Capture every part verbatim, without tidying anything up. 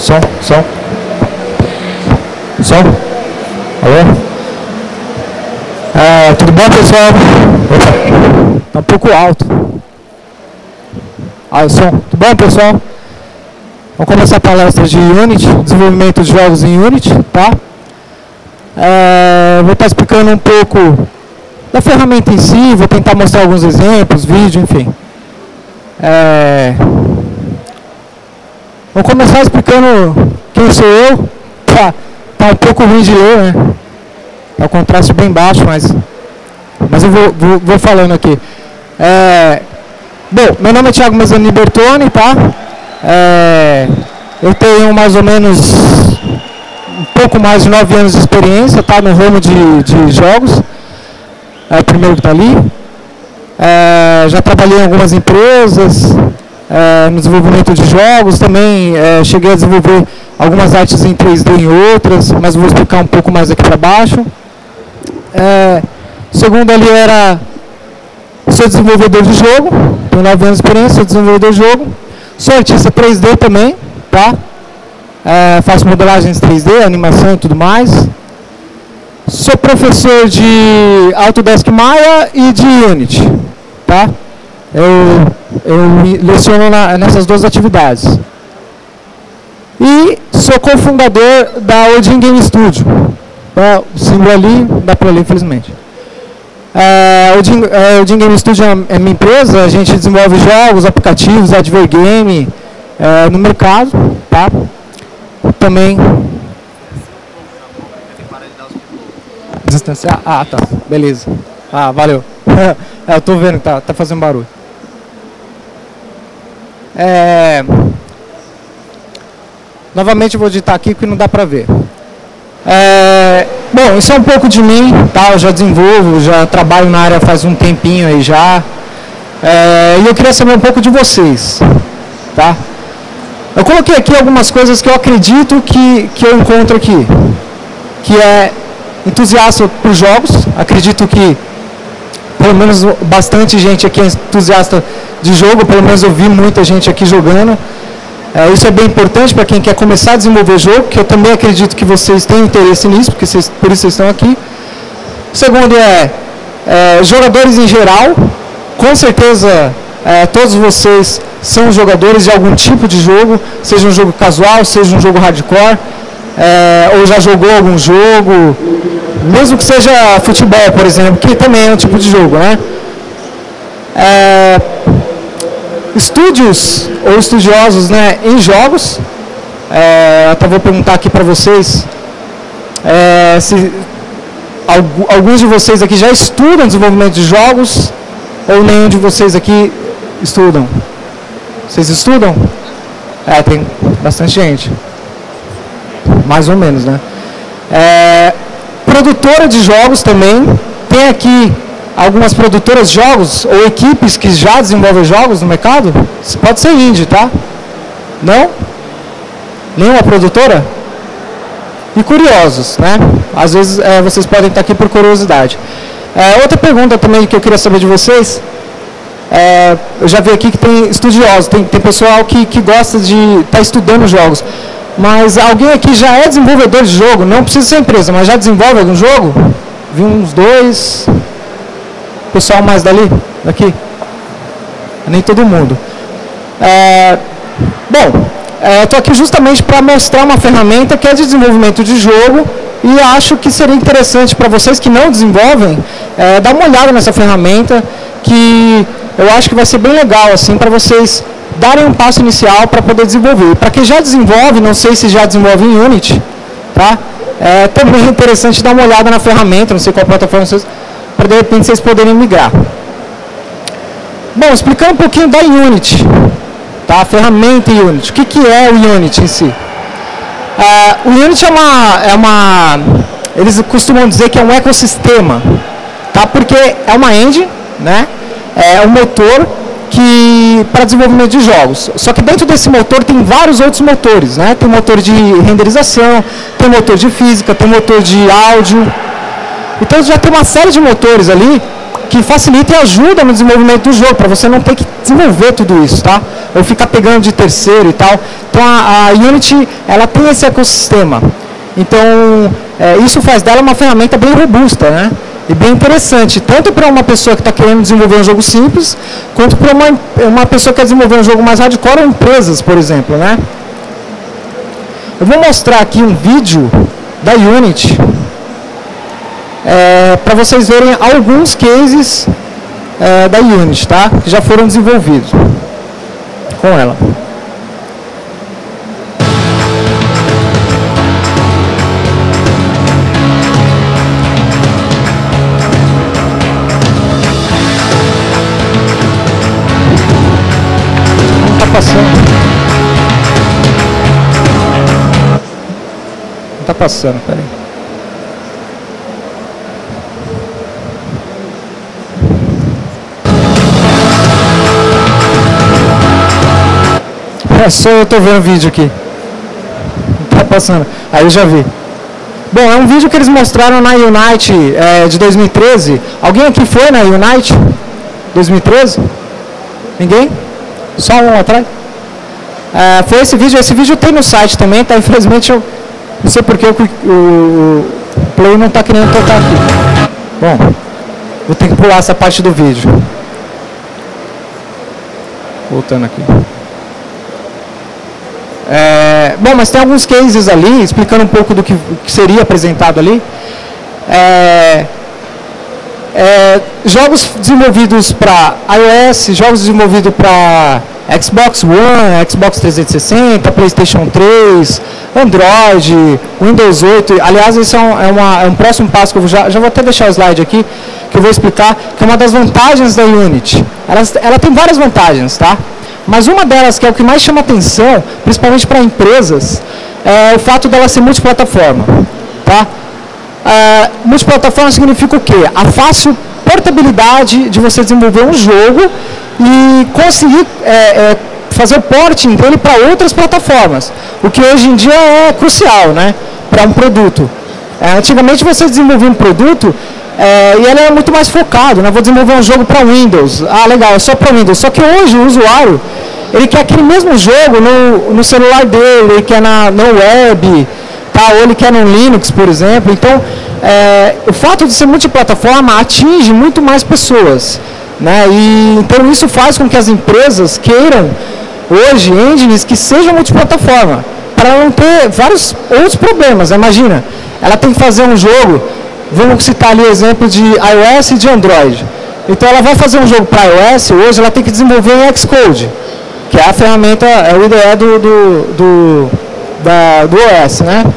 som, som. Som. Alô? É, tudo bom, pessoal? Opa, tá um pouco alto. Ah, o som. Tudo bom, pessoal? Vamos começar a palestra de Unity, desenvolvimento de jogos em Unity, tá? É, vou estar explicando um pouco da ferramenta em si, vou tentar mostrar alguns exemplos, vídeo, enfim. É, vou começar explicando quem sou eu. Tá, tá um pouco ruim de ler, né? Tá o contraste bem baixo, mas, mas eu vou, vou, vou falando aqui. É, bom, meu nome é Thiago Mezzanini Bertoni, tá? É, eu tenho mais ou menos um pouco mais de nove anos de experiência, tá? No ramo de, de jogos. É o primeiro que está ali. É, já trabalhei em algumas empresas, é, no desenvolvimento de jogos, também é, cheguei a desenvolver algumas artes em três D em outras, mas vou explicar um pouco mais aqui para baixo. É, segundo ali era, sou desenvolvedor de jogo, tenho nove anos de experiência, sou desenvolvedor de jogo, sou artista três D também, tá? É, faço modelagens três D, animação e tudo mais. Sou professor de Autodesk Maya e de Unity, tá? Eu, eu leciono na, nessas duas atividades. E sou cofundador da Odin Game Studio. É, o símbolo ali, dá para ler, infelizmente. É, a Odin, a Odin Game Studio é minha empresa, a gente desenvolve jogos, aplicativos, advergame é, no mercado, tá? Também... Distanciar? Ah, tá. Beleza. Ah, valeu. É, eu tô vendo que tá, tá fazendo barulho. É... Novamente eu vou digitar aqui porque não dá pra ver. É... Bom, isso é um pouco de mim, tá? Eu já desenvolvo, já trabalho na área faz um tempinho aí já. É... E eu queria saber um pouco de vocês, tá? Eu coloquei aqui algumas coisas que eu acredito que, que eu encontro aqui. Que é entusiasta por jogos, acredito que pelo menos bastante gente aqui é entusiasta de jogo, pelo menos eu vi muita gente aqui jogando. É, isso é bem importante para quem quer começar a desenvolver jogo, que eu também acredito que vocês têm interesse nisso, porque vocês, por isso vocês estão aqui. Segundo é, é jogadores em geral, com certeza é, todos vocês são jogadores de algum tipo de jogo, seja um jogo casual, seja um jogo hardcore, é, ou já jogou algum jogo, mesmo que seja futebol, por exemplo, que também é um tipo de jogo, né? É, estúdios ou estudiosos, né, em jogos, é, até vou perguntar aqui para vocês, é, se alguns de vocês aqui já estudam desenvolvimento de jogos ou nenhum de vocês aqui estudam? Vocês estudam? É, tem bastante gente. Mais ou menos, né? É, produtora de jogos também, tem aqui algumas produtoras de jogos ou equipes que já desenvolvem jogos no mercado. Pode ser indie, tá? Não? Nenhuma produtora? E curiosos, né? Às vezes é, vocês podem estar aqui por curiosidade. É, outra pergunta também que eu queria saber de vocês, é, eu já vi aqui que tem estudiosos, tem, tem pessoal que, que gosta de estar tá estudando jogos. Mas alguém aqui já é desenvolvedor de jogo, não precisa ser empresa, mas já desenvolve algum jogo? Vi uns dois. Pessoal mais dali? Daqui? Nem todo mundo. É, bom, é, eu estou aqui justamente para mostrar uma ferramenta que é de desenvolvimento de jogo e acho que seria interessante para vocês que não desenvolvem, é, dar uma olhada nessa ferramenta, que eu acho que vai ser bem legal assim, para vocês darem um passo inicial para poder desenvolver. Para quem já desenvolve, não sei se já desenvolve em Unity, tá? É também é interessante dar uma olhada na ferramenta, não sei qual plataforma vocês, para de repente vocês poderem migrar. Bom, explicando um pouquinho da Unity, tá? A ferramenta Unity. O que, que é o Unity em si? É, o Unity é uma, é uma... Eles costumam dizer que é um ecossistema, tá? Porque é uma engine, né? É um motor que para desenvolvimento de jogos. Só que dentro desse motor tem vários outros motores, né? Tem motor de renderização, tem motor de física, tem motor de áudio. Então já tem uma série de motores ali que facilita e ajuda no desenvolvimento do jogo, para você não ter que desenvolver tudo isso, tá? Ou ficar pegando de terceiro e tal. Então a, a Unity, ela tem esse ecossistema. Então é, isso faz dela uma ferramenta bem robusta, né? E bem interessante, tanto para uma pessoa que está querendo desenvolver um jogo simples, quanto para uma, uma pessoa que quer desenvolver um jogo mais hardcore, ou empresas, por exemplo, né? Eu vou mostrar aqui um vídeo da Unity, é, para vocês verem alguns cases é, da Unity, tá? Que já foram desenvolvidos com ela. Não está passando. Não está passando, peraí. É só eu tô vendo o vídeo aqui. Tá passando. Aí eu já vi. Bom, é um vídeo que eles mostraram na Unite é, de dois mil e treze. Alguém aqui foi na Unite dois mil e treze? Ninguém? Só um lá atrás? É, foi esse vídeo. Esse vídeo tem no site também, tá? Infelizmente eu não sei porque o, o, o Play não tá querendo tocar aqui. Bom, vou ter que pular essa parte do vídeo. Voltando aqui. É, bom, mas tem alguns cases ali, explicando um pouco do que, que seria apresentado ali. É, é, jogos desenvolvidos para iOS, jogos desenvolvidos para Xbox One, Xbox trezentos e sessenta, PlayStation três, Android, Windows oito. Aliás, esse é um, é uma, é um próximo passo que eu vou já, já vou até deixar o slide aqui, que eu vou explicar, que é uma das vantagens da Unity. Ela, ela tem várias vantagens, tá? Mas uma delas, que é o que mais chama atenção, principalmente para empresas, é o fato dela ser multiplataforma. Tá? É, multiplataforma significa o quê? A fácil portabilidade de você desenvolver um jogo e conseguir é, é, fazer o porting dele para outras plataformas. O que hoje em dia é crucial, né, para um produto. É, antigamente você desenvolvia um produto é, e ele é muito mais focado, né? Vou desenvolver um jogo para Windows. Ah, legal, é só para Windows. Só que hoje o usuário, ele quer aquele mesmo jogo no, no celular dele, ele quer na, na web, tá? Ou ele quer no Linux, por exemplo. Então, é, o fato de ser multiplataforma atinge muito mais pessoas, né? E, então isso faz com que as empresas queiram, hoje, engines que sejam multiplataforma, para não ter vários outros problemas. Imagina, ela tem que fazer um jogo, vamos citar ali o exemplo de iOS e de Android. Então ela vai fazer um jogo para iOS, hoje ela tem que desenvolver em Xcode, que é a ferramenta, é o I D E do, do, do, da, do O S, né?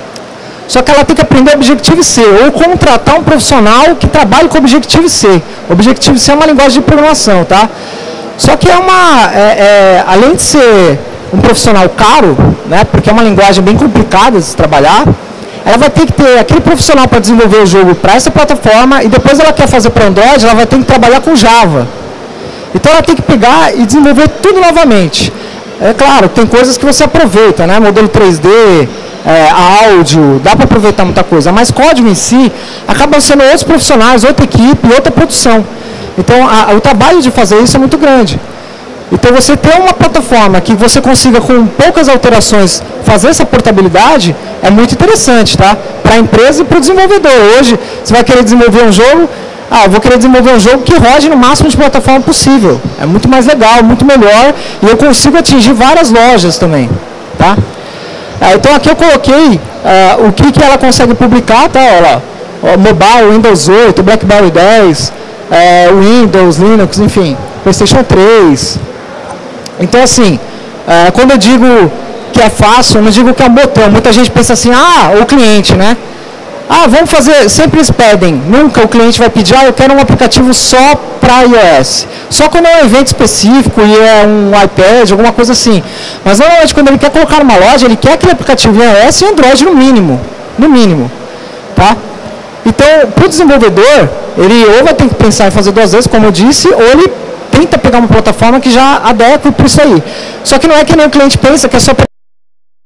Só que ela tem que aprender Objective-C, ou contratar um profissional que trabalhe com Objective-C. Objective-C é uma linguagem de programação, tá? Só que é uma, é, é, além de ser um profissional caro, né, porque é uma linguagem bem complicada de se trabalhar, ela vai ter que ter aquele profissional para desenvolver o jogo para essa plataforma, e depois ela quer fazer para Android, ela vai ter que trabalhar com Java. Então ela tem que pegar e desenvolver tudo novamente. É claro, tem coisas que você aproveita, né? Modelo três D, é, áudio, dá para aproveitar muita coisa, mas código em si acaba sendo outros profissionais, outra equipe, outra produção. Então a, o trabalho de fazer isso é muito grande. Então você ter uma plataforma que você consiga com poucas alterações fazer essa portabilidade é muito interessante, tá? Para a empresa e para o desenvolvedor. Hoje você vai querer desenvolver um jogo, ah, eu vou querer desenvolver um jogo que rode no máximo de plataforma possível. É muito mais legal, muito melhor, e eu consigo atingir várias lojas também, tá? Ah, então aqui eu coloquei ah, o que, que ela consegue publicar, tá? Olha lá, ó, mobile, Windows oito, BlackBerry dez, é, Windows, Linux, enfim, PlayStation três. Então assim, é, quando eu digo que é fácil, eu não digo que é um botão. Muita gente pensa assim, ah, o cliente, né? Ah, vamos fazer, sempre eles pedem, nunca o cliente vai pedir, ah, eu quero um aplicativo só para iOS. Só quando é um evento específico e é um iPad, alguma coisa assim. Mas normalmente quando ele quer colocar numa loja, ele quer aquele aplicativo em iOS e Android no mínimo, no mínimo, tá? Então, para o desenvolvedor, ele ou vai ter que pensar em fazer duas vezes, como eu disse, ou ele tenta pegar uma plataforma que já adequa para isso aí. Só que não é que nem o cliente pensa que é só para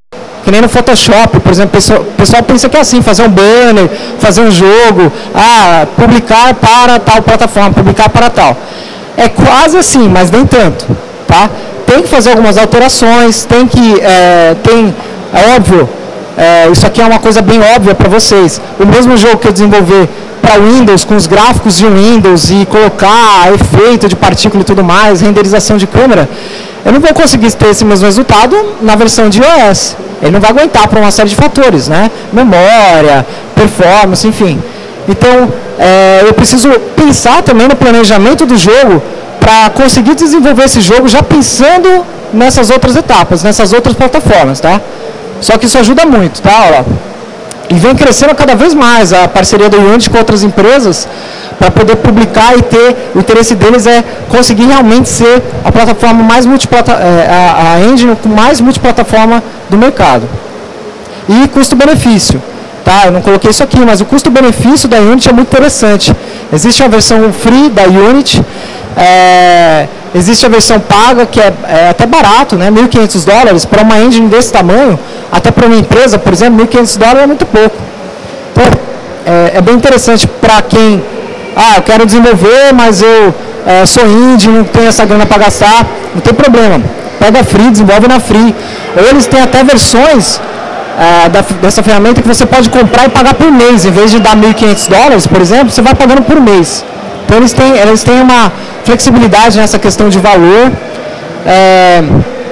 que nem no Photoshop, por exemplo, o pessoal, o pessoal pensa que é assim, fazer um banner, fazer um jogo, ah, publicar para tal plataforma, publicar para tal. É quase assim, mas nem tanto, tá? Tem que fazer algumas alterações, tem que, é, tem, é óbvio, é, isso aqui é uma coisa bem óbvia para vocês. O mesmo jogo que eu desenvolver para Windows, com os gráficos de Windows e colocar efeito de partícula e tudo mais, renderização de câmera, eu não vou conseguir ter esse mesmo resultado na versão de iOS. Ele não vai aguentar por uma série de fatores, né? Memória, performance, enfim. Então, é, eu preciso pensar também no planejamento do jogo para conseguir desenvolver esse jogo já pensando nessas outras etapas, nessas outras plataformas, tá? Só que isso ajuda muito, tá? Ó, e vem crescendo cada vez mais a parceria do Unity com outras empresas para poder publicar e ter, o interesse deles é conseguir realmente ser a plataforma mais multiplata, a, a engine com mais multiplataforma do mercado. E custo-benefício, tá? Eu não coloquei isso aqui, mas o custo-benefício da Unity é muito interessante. Existe a versão free da Unity, é, existe a versão paga, que é, é até barato, né? mil e quinhentos dólares, para uma engine desse tamanho, até para uma empresa, por exemplo, mil e quinhentos dólares é muito pouco. Então, é, é bem interessante para quem, ah, eu quero desenvolver, mas eu é, sou indie, não tenho essa grana para gastar, não tem problema. Pega free, desenvolve na free. Ou eles têm até versões é, da, dessa ferramenta que você pode comprar e pagar por mês. Em vez de dar mil e quinhentos dólares, por exemplo, você vai pagando por mês. Então, eles têm, eles têm uma flexibilidade nessa questão de valor é,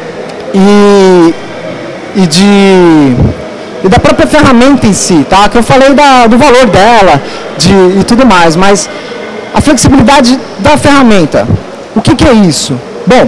e, e, de, e da própria ferramenta em si, tá? Que eu falei da, do valor dela de, e tudo mais, mas a flexibilidade da ferramenta, o que, que é isso? Bom,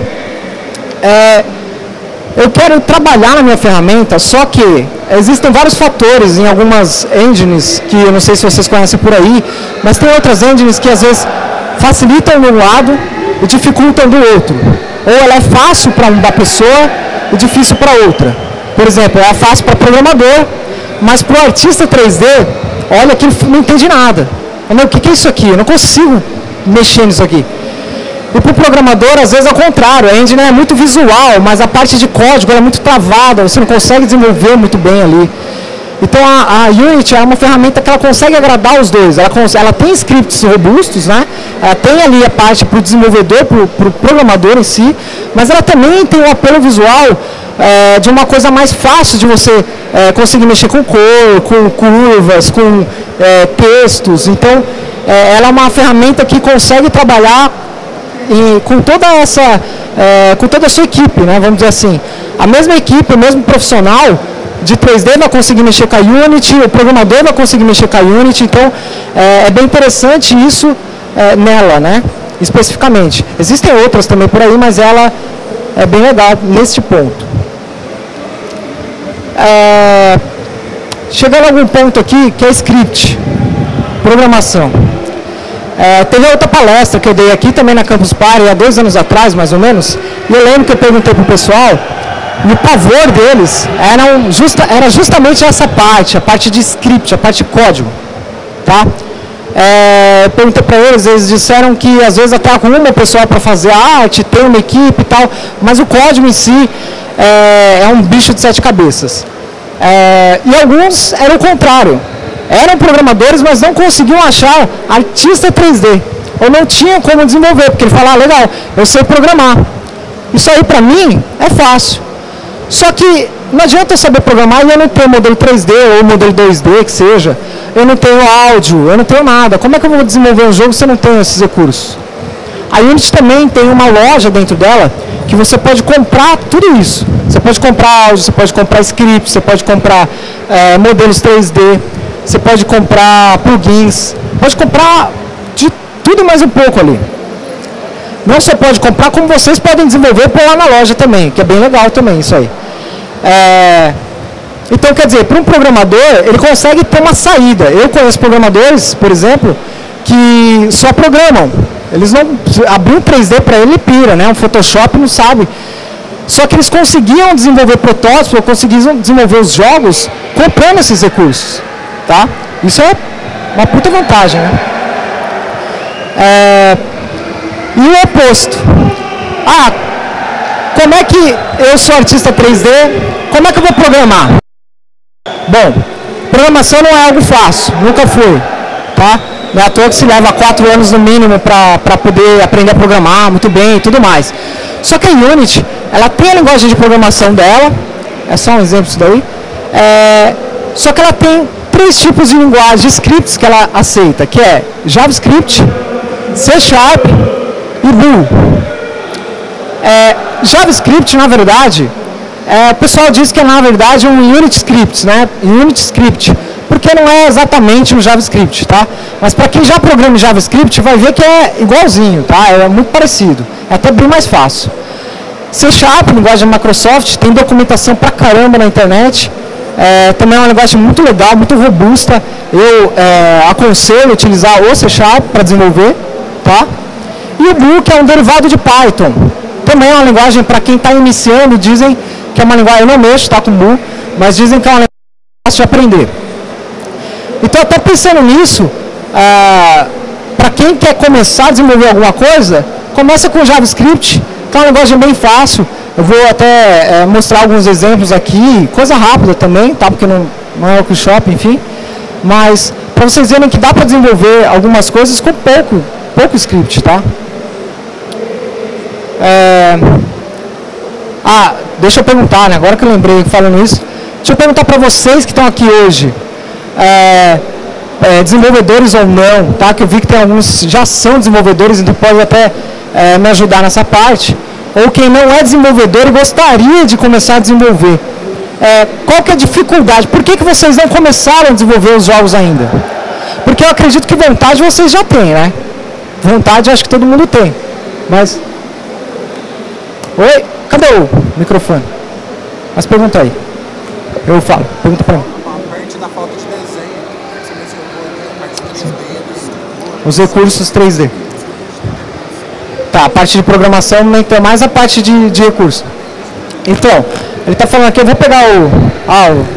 é, eu quero trabalhar na minha ferramenta, só que existem vários fatores em algumas engines, que eu não sei se vocês conhecem por aí, mas tem outras engines que às vezes facilitam de um lado e dificultam do outro. Ou ela é fácil para uma pessoa e difícil para outra. Por exemplo, ela é fácil para programador, mas para o artista três D, olha que ele não entende nada. O que, que é isso aqui? Eu não consigo mexer nisso aqui. E para o programador, às vezes, é o contrário. A engine é muito visual, mas a parte de código é muito travada, você não consegue desenvolver muito bem ali. Então, a, a Unity é uma ferramenta que ela consegue agradar os dois. Ela, ela tem scripts robustos, né? Ela tem ali a parte para o desenvolvedor, para o pro programador em si, mas ela também tem um apelo visual é, de uma coisa mais fácil de você é, conseguir mexer com cor, com curvas, com é, textos. Então, é, ela é uma ferramenta que consegue trabalhar e com toda essa, é, com toda a sua equipe, né, vamos dizer assim. A mesma equipe, o mesmo profissional de três D vai conseguir mexer com a Unity, o programador vai conseguir mexer com a Unity, então é, é bem interessante isso é, nela, né, especificamente. Existem outras também por aí, mas ela é bem legal neste ponto. É, chegando a algum ponto aqui, que é script, programação. É, teve outra palestra que eu dei aqui também na Campus Party, há dois anos atrás, mais ou menos, e eu lembro que eu perguntei para o pessoal, e o pavor deles era, justa, era justamente essa parte, a parte de script, a parte de código, tá? É, eu perguntei para eles, eles disseram que às vezes até com uma pessoa para fazer a arte, tem uma equipe e tal, mas o código em si é, é um bicho de sete cabeças. É, e alguns eram o contrário. Eram programadores, mas não conseguiam achar artista três D. Ou não tinham como desenvolver, porque ele fala, ah, legal, eu sei programar. Isso aí, para mim, é fácil. Só que não adianta eu saber programar e eu não tenho modelo três D ou modelo dois D, que seja. Eu não tenho áudio, eu não tenho nada. Como é que eu vou desenvolver um jogo se eu não tenho esses recursos? A Unity também tem uma loja dentro dela que você pode comprar tudo isso. Você pode comprar áudio, você pode comprar scripts, você pode comprar é, modelos três D. Você pode comprar plugins, pode comprar de tudo mais um pouco ali. Não só pode comprar, como vocês podem desenvolver por lá na loja também, que é bem legal também isso aí. É, então, quer dizer, para um programador, ele consegue ter uma saída. Eu conheço programadores, por exemplo, que só programam. Eles não... Abrir um três D para ele, ele pira, né? Um Photoshop não sabe. Só que eles conseguiam desenvolver protótipos, conseguiam desenvolver os jogos comprando esses recursos. Tá? Isso é uma puta vantagem, né? É, e o oposto. Ah, como é que eu sou artista três D? Como é que eu vou programar? Bom, programação não é algo fácil, nunca foi, tá? Não é à toa que se leva quatro anos no mínimo para poder aprender a programar muito bem e tudo mais. Só que a Unity, ela tem a linguagem de programação dela, é só um exemplo disso daí, é, só que ela tem três tipos de linguagem, de scripts que ela aceita, que é JavaScript, C Sharp e Vue. É, JavaScript, na verdade, é, o pessoal diz que é, na verdade, um Unity Script, né? Unity Script, porque não é exatamente um JavaScript, tá? Mas para quem já programa em JavaScript, vai ver que é igualzinho, tá? É muito parecido, é até bem mais fácil. C Sharp, linguagem da Microsoft, tem documentação pra caramba na internet, é, também é uma linguagem muito legal, muito robusta. Eu é, aconselho utilizar o C Sharp para desenvolver, tá? E o Vue, que é um derivado de Python, também é uma linguagem para quem está iniciando, dizem que é uma linguagem, eu não mexo, tá, com Vue, mas dizem que é uma linguagem fácil de aprender. Então, até pensando nisso, ah, para quem quer começar a desenvolver alguma coisa, começa com JavaScript, que é uma linguagem bem fácil. Eu vou até é, mostrar alguns exemplos aqui, coisa rápida também, tá? Porque não, não é workshop, enfim. Mas para vocês verem que dá para desenvolver algumas coisas com pouco, pouco script, tá? É... Ah, deixa eu perguntar, né? Agora que eu lembrei falando isso, deixa eu perguntar para vocês que estão aqui hoje, é, é, desenvolvedores ou não, tá? Que eu vi que tem alguns já são desenvolvedores, então pode até é, me ajudar nessa parte. Ou quem não é desenvolvedor e gostaria de começar a desenvolver. É, qual que é a dificuldade? Por que que vocês não começaram a desenvolver os jogos ainda? Porque eu acredito que vontade vocês já têm, né? Vontade acho que todo mundo tem. Mas... Oi? Cadê o microfone? Mas pergunta aí. Eu falo. Pergunta pra mim. A parte da falta de desenho, você mencionou a parte três D, os recursos três D. Tá, a parte de programação tem mais a parte de, de recurso. Então, ele está falando aqui, eu vou pegar o... Ah, o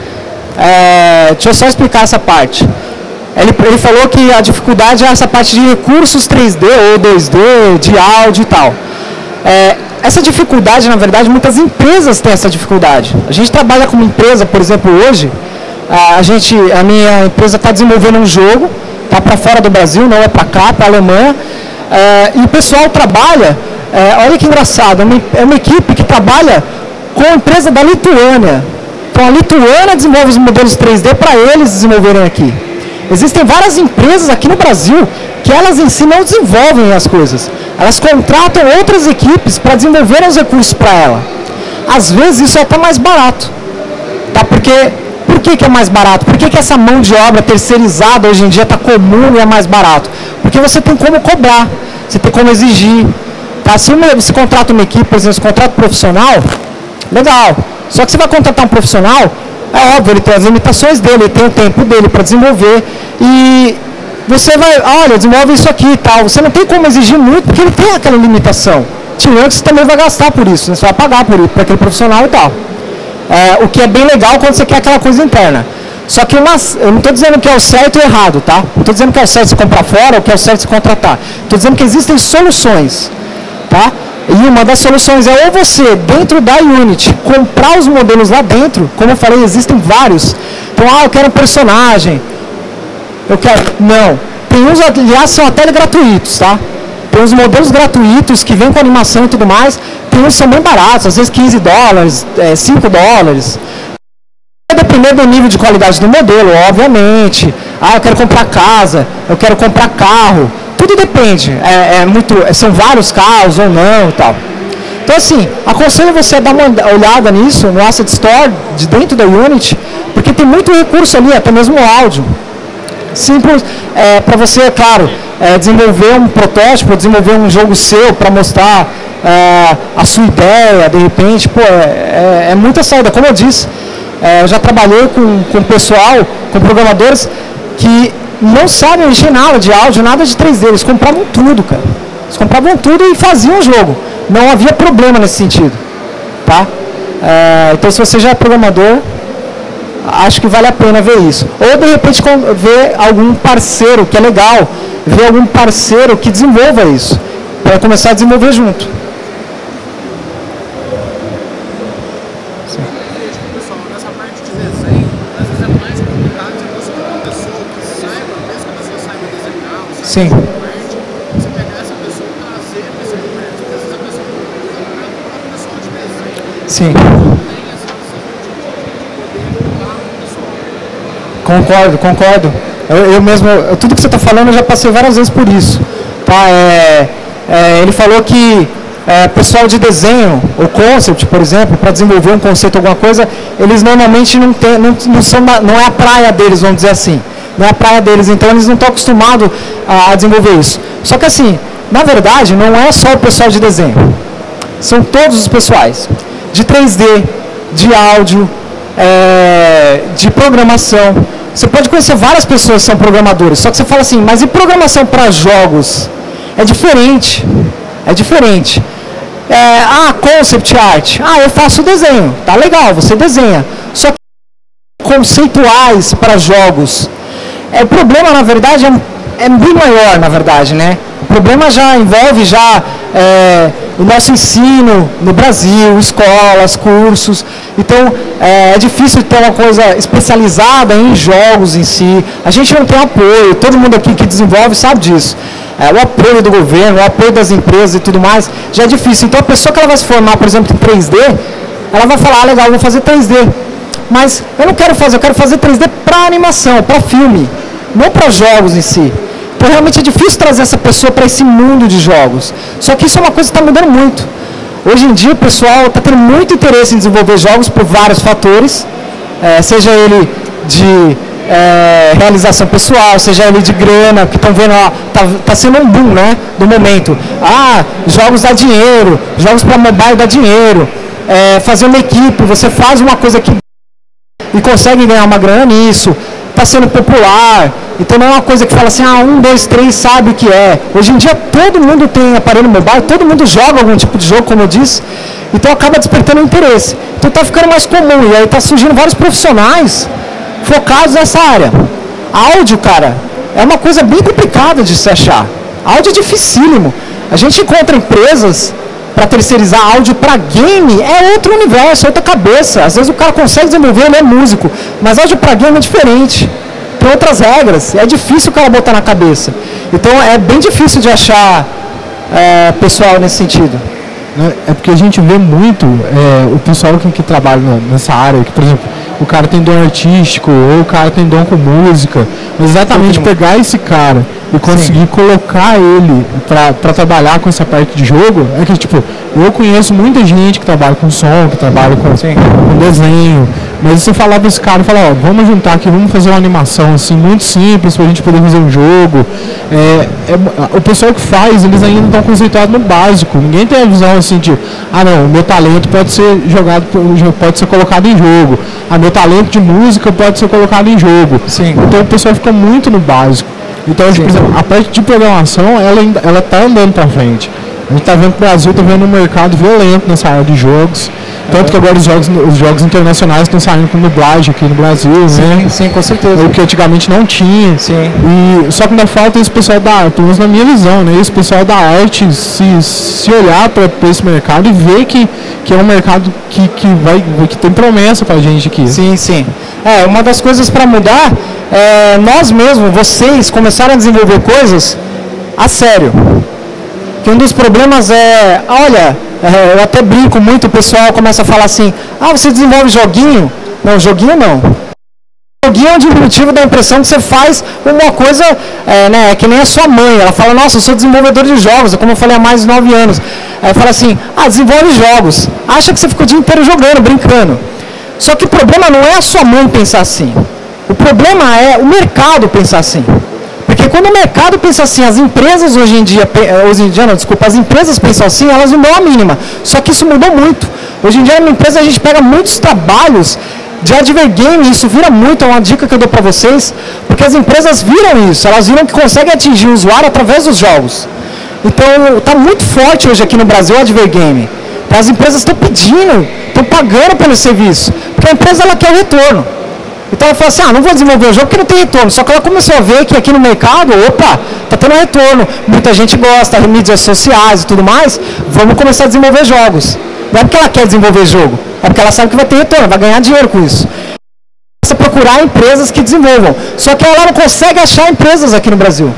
é, deixa eu só explicar essa parte. Ele, ele falou que a dificuldade é essa parte de recursos três D ou dois D, de áudio e tal. É, essa dificuldade, na verdade, muitas empresas têm essa dificuldade. A gente trabalha com uma empresa, por exemplo, hoje, a, gente, a minha empresa está desenvolvendo um jogo, está para fora do Brasil, não é para cá, para a Alemanha. É, e o pessoal trabalha, é, olha que engraçado, é uma, é uma equipe que trabalha com a empresa da Lituânia. Então a Lituânia desenvolve os modelos três D para eles desenvolverem aqui. Existem várias empresas aqui no Brasil que elas em si não desenvolvem as coisas. Elas contratam outras equipes para desenvolverem os recursos para ela. Às vezes isso é até mais barato. Tá? Porque, por que, que é mais barato? Por que, que essa mão de obra terceirizada hoje em dia está comum e é mais barato? Porque você tem como cobrar, você tem como exigir. Tá? Se você contrata uma equipe, por exemplo, você contrata um profissional, legal. Só que você vai contratar um profissional, é óbvio, ele tem as limitações dele, ele tem o tempo dele para desenvolver. E você vai, olha, desenvolve isso aqui e tal. Você não tem como exigir muito, porque ele tem aquela limitação. Tirando que você também vai gastar por isso, né? Você vai pagar por, por aquele profissional e tal. É, o que é bem legal quando você quer aquela coisa interna. Só que uma, eu não estou dizendo que é o certo ou errado, tá? Não estou dizendo que é o certo se comprar fora ou que é o certo se contratar. Estou dizendo que existem soluções, tá? E uma das soluções é ou você, dentro da Unity, comprar os modelos lá dentro. Como eu falei, existem vários. Então, ah, eu quero um personagem. Eu quero... Não. Tem uns, aliás, são até gratuitos, tá? Tem uns modelos gratuitos que vêm com animação e tudo mais. Tem uns que são bem baratos, às vezes quinze dólares, é, cinco dólares. Vai depender do nível de qualidade do modelo, obviamente. Ah, eu quero comprar casa, eu quero comprar carro. Tudo depende. É, é muito, são vários carros ou não e tal. Então, assim, aconselho você a dar uma olhada nisso, no Asset Store, de dentro da Unity, porque tem muito recurso ali, até mesmo o áudio. Simples, é, para você, é claro, é, desenvolver um protótipo, desenvolver um jogo seu para mostrar é, a sua ideia, de repente, pô, é, é, é muita saída. Como eu disse, é, eu já trabalhei com, com pessoal, com programadores que não sabem mexer nada de áudio, nada de três D, eles compravam tudo, cara. Eles compravam tudo e faziam o jogo. Não havia problema nesse sentido, tá? É, então, se você já é programador, acho que vale a pena ver isso. Ou, de repente, ver algum parceiro, que é legal, ver algum parceiro que desenvolva isso, para começar a desenvolver junto. Sim. Pessoal, nessa parte de desenho, Sim. Você pegar essa pessoa e trazer para esse universo. Porque às vezes a pessoa não é o pessoal de desenho. Sim. Não tem essa visão de poder educar o pessoal. Concordo, concordo. Eu, eu mesmo, eu, tudo que você está falando eu já passei várias vezes por isso. Tá? É, é, ele falou que é, pessoal de desenho, ou concept, por exemplo, para desenvolver um conceito, alguma coisa, eles normalmente não, tem, não, não, são, não é a praia deles, vamos dizer assim. Não é a praia deles, então eles não estão acostumados a, a desenvolver isso. Só que assim, na verdade, não é só o pessoal de desenho. São todos os pessoais. De três D, de áudio, é, de programação. Você pode conhecer várias pessoas que são programadores, só que você fala assim, mas e programação para jogos? É diferente. É diferente. É, ah, concept art. Ah, eu faço desenho. Tá legal, você desenha. Só que conceituais para jogos. É, o problema, na verdade, é, é bem maior, na verdade, né? O problema já envolve já é, o nosso ensino no Brasil, escolas, cursos. Então, é, é difícil ter uma coisa especializada em jogos em si. A gente não tem apoio, todo mundo aqui que desenvolve sabe disso. É, o apoio do governo, o apoio das empresas e tudo mais, já é difícil. Então, a pessoa que ela vai se formar, por exemplo, em três D, ela vai falar, ah, legal, eu vou fazer três D. Mas eu não quero fazer, eu quero fazer três D para animação, para filme, não para jogos em si. Então, realmente é difícil trazer essa pessoa para esse mundo de jogos. Só que isso é uma coisa que está mudando muito. Hoje em dia, o pessoal está tendo muito interesse em desenvolver jogos por vários fatores, é, seja ele de é, realização pessoal, seja ele de grana, que estão vendo, está tá sendo um boom, né, do momento. Ah, jogos dá dinheiro, jogos para mobile dá dinheiro, é, fazer uma equipe, você faz uma coisa que e consegue ganhar uma grana nisso, está sendo popular. Então não é uma coisa que fala assim, ah, um, dois, três, sabe o que é. Hoje em dia todo mundo tem aparelho mobile, todo mundo joga algum tipo de jogo, como eu disse, então acaba despertando interesse. Então está ficando mais comum, e aí está surgindo vários profissionais focados nessa área. Áudio, cara, é uma coisa bem complicada de se achar. Áudio é dificílimo. A gente encontra empresas para terceirizar áudio para game, é outro universo, é outra cabeça. Às vezes o cara consegue desenvolver, ele é músico, mas áudio para game é diferente. Tem outras regras, é difícil o cara botar na cabeça. Então é bem difícil de achar é, pessoal nesse sentido. É porque a gente vê muito é, o pessoal que, que trabalha nessa área, que, por exemplo, o cara tem dom artístico, ou o cara tem dom com música, mas exatamente pegar esse cara e conseguir Sim. colocar ele para trabalhar com essa parte de jogo, é que, tipo, eu conheço muita gente que trabalha com som, que trabalha com, com desenho, mas você falar para esse cara, falar, ó, vamos juntar aqui, vamos fazer uma animação, assim, muito simples, pra gente poder fazer um jogo, é, é, o pessoal que faz, eles ainda estão conceituados no básico, ninguém tem a visão, assim, de, ah, não, o meu talento pode ser jogado, pode ser colocado em jogo, ah, meu talento de música pode ser colocado em jogo. Sim. Então o pessoal fica muito no básico. Então, por exemplo, a parte de programação, ela ela está andando para frente. A gente está vendo que o Brasil está vendo um mercado violento nessa área de jogos. Tanto que agora os jogos, os jogos internacionais estão saindo com dublagem aqui no Brasil, sim, né? Sim, com certeza. O que antigamente não tinha. Sim. E, só que ainda falta esse pessoal da arte, pelo menos na minha visão, né? Esse pessoal da arte se, se olhar para esse mercado e ver que, que é um mercado que, que, vai, que tem promessa para a gente aqui. Sim, sim. É, uma das coisas para mudar é nós mesmos, vocês, começarem a desenvolver coisas a sério. Que um dos problemas é, olha, é, eu até brinco muito, o pessoal começa a falar assim, ah, você desenvolve joguinho? Não, joguinho não. Joguinho é um diminutivo da impressão que você faz uma coisa, é, né, é que nem a sua mãe, ela fala, nossa, eu sou desenvolvedor de jogos, como eu falei há mais de nove anos. Aí fala assim, ah, desenvolve jogos, acha que você ficou o dia inteiro jogando, brincando. Só que o problema não é a sua mãe pensar assim, o problema é o mercado pensar assim. Porque quando o mercado pensa assim, as empresas hoje em dia, hoje em dia não, desculpa, as empresas pensam assim, elas não dão a mínima. Só que isso mudou muito. Hoje em dia na empresa a gente pega muitos trabalhos de advergame, isso vira muito, é uma dica que eu dou para vocês, porque as empresas viram isso, elas viram que conseguem atingir o usuário através dos jogos. Então está muito forte hoje aqui no Brasil o advergame. Então, as empresas estão pedindo, estão pagando pelo serviço, porque a empresa ela quer o retorno. Então ela falou assim, ah, não vou desenvolver o jogo porque não tem retorno. Só que ela começou a ver que aqui no mercado, opa, tá tendo retorno. Muita gente gosta, mídias sociais e tudo mais. Vamos começar a desenvolver jogos. Não é porque ela quer desenvolver jogo, é porque ela sabe que vai ter retorno, vai ganhar dinheiro com isso. Começa a procurar empresas que desenvolvam. Só que ela não consegue achar empresas aqui no Brasil.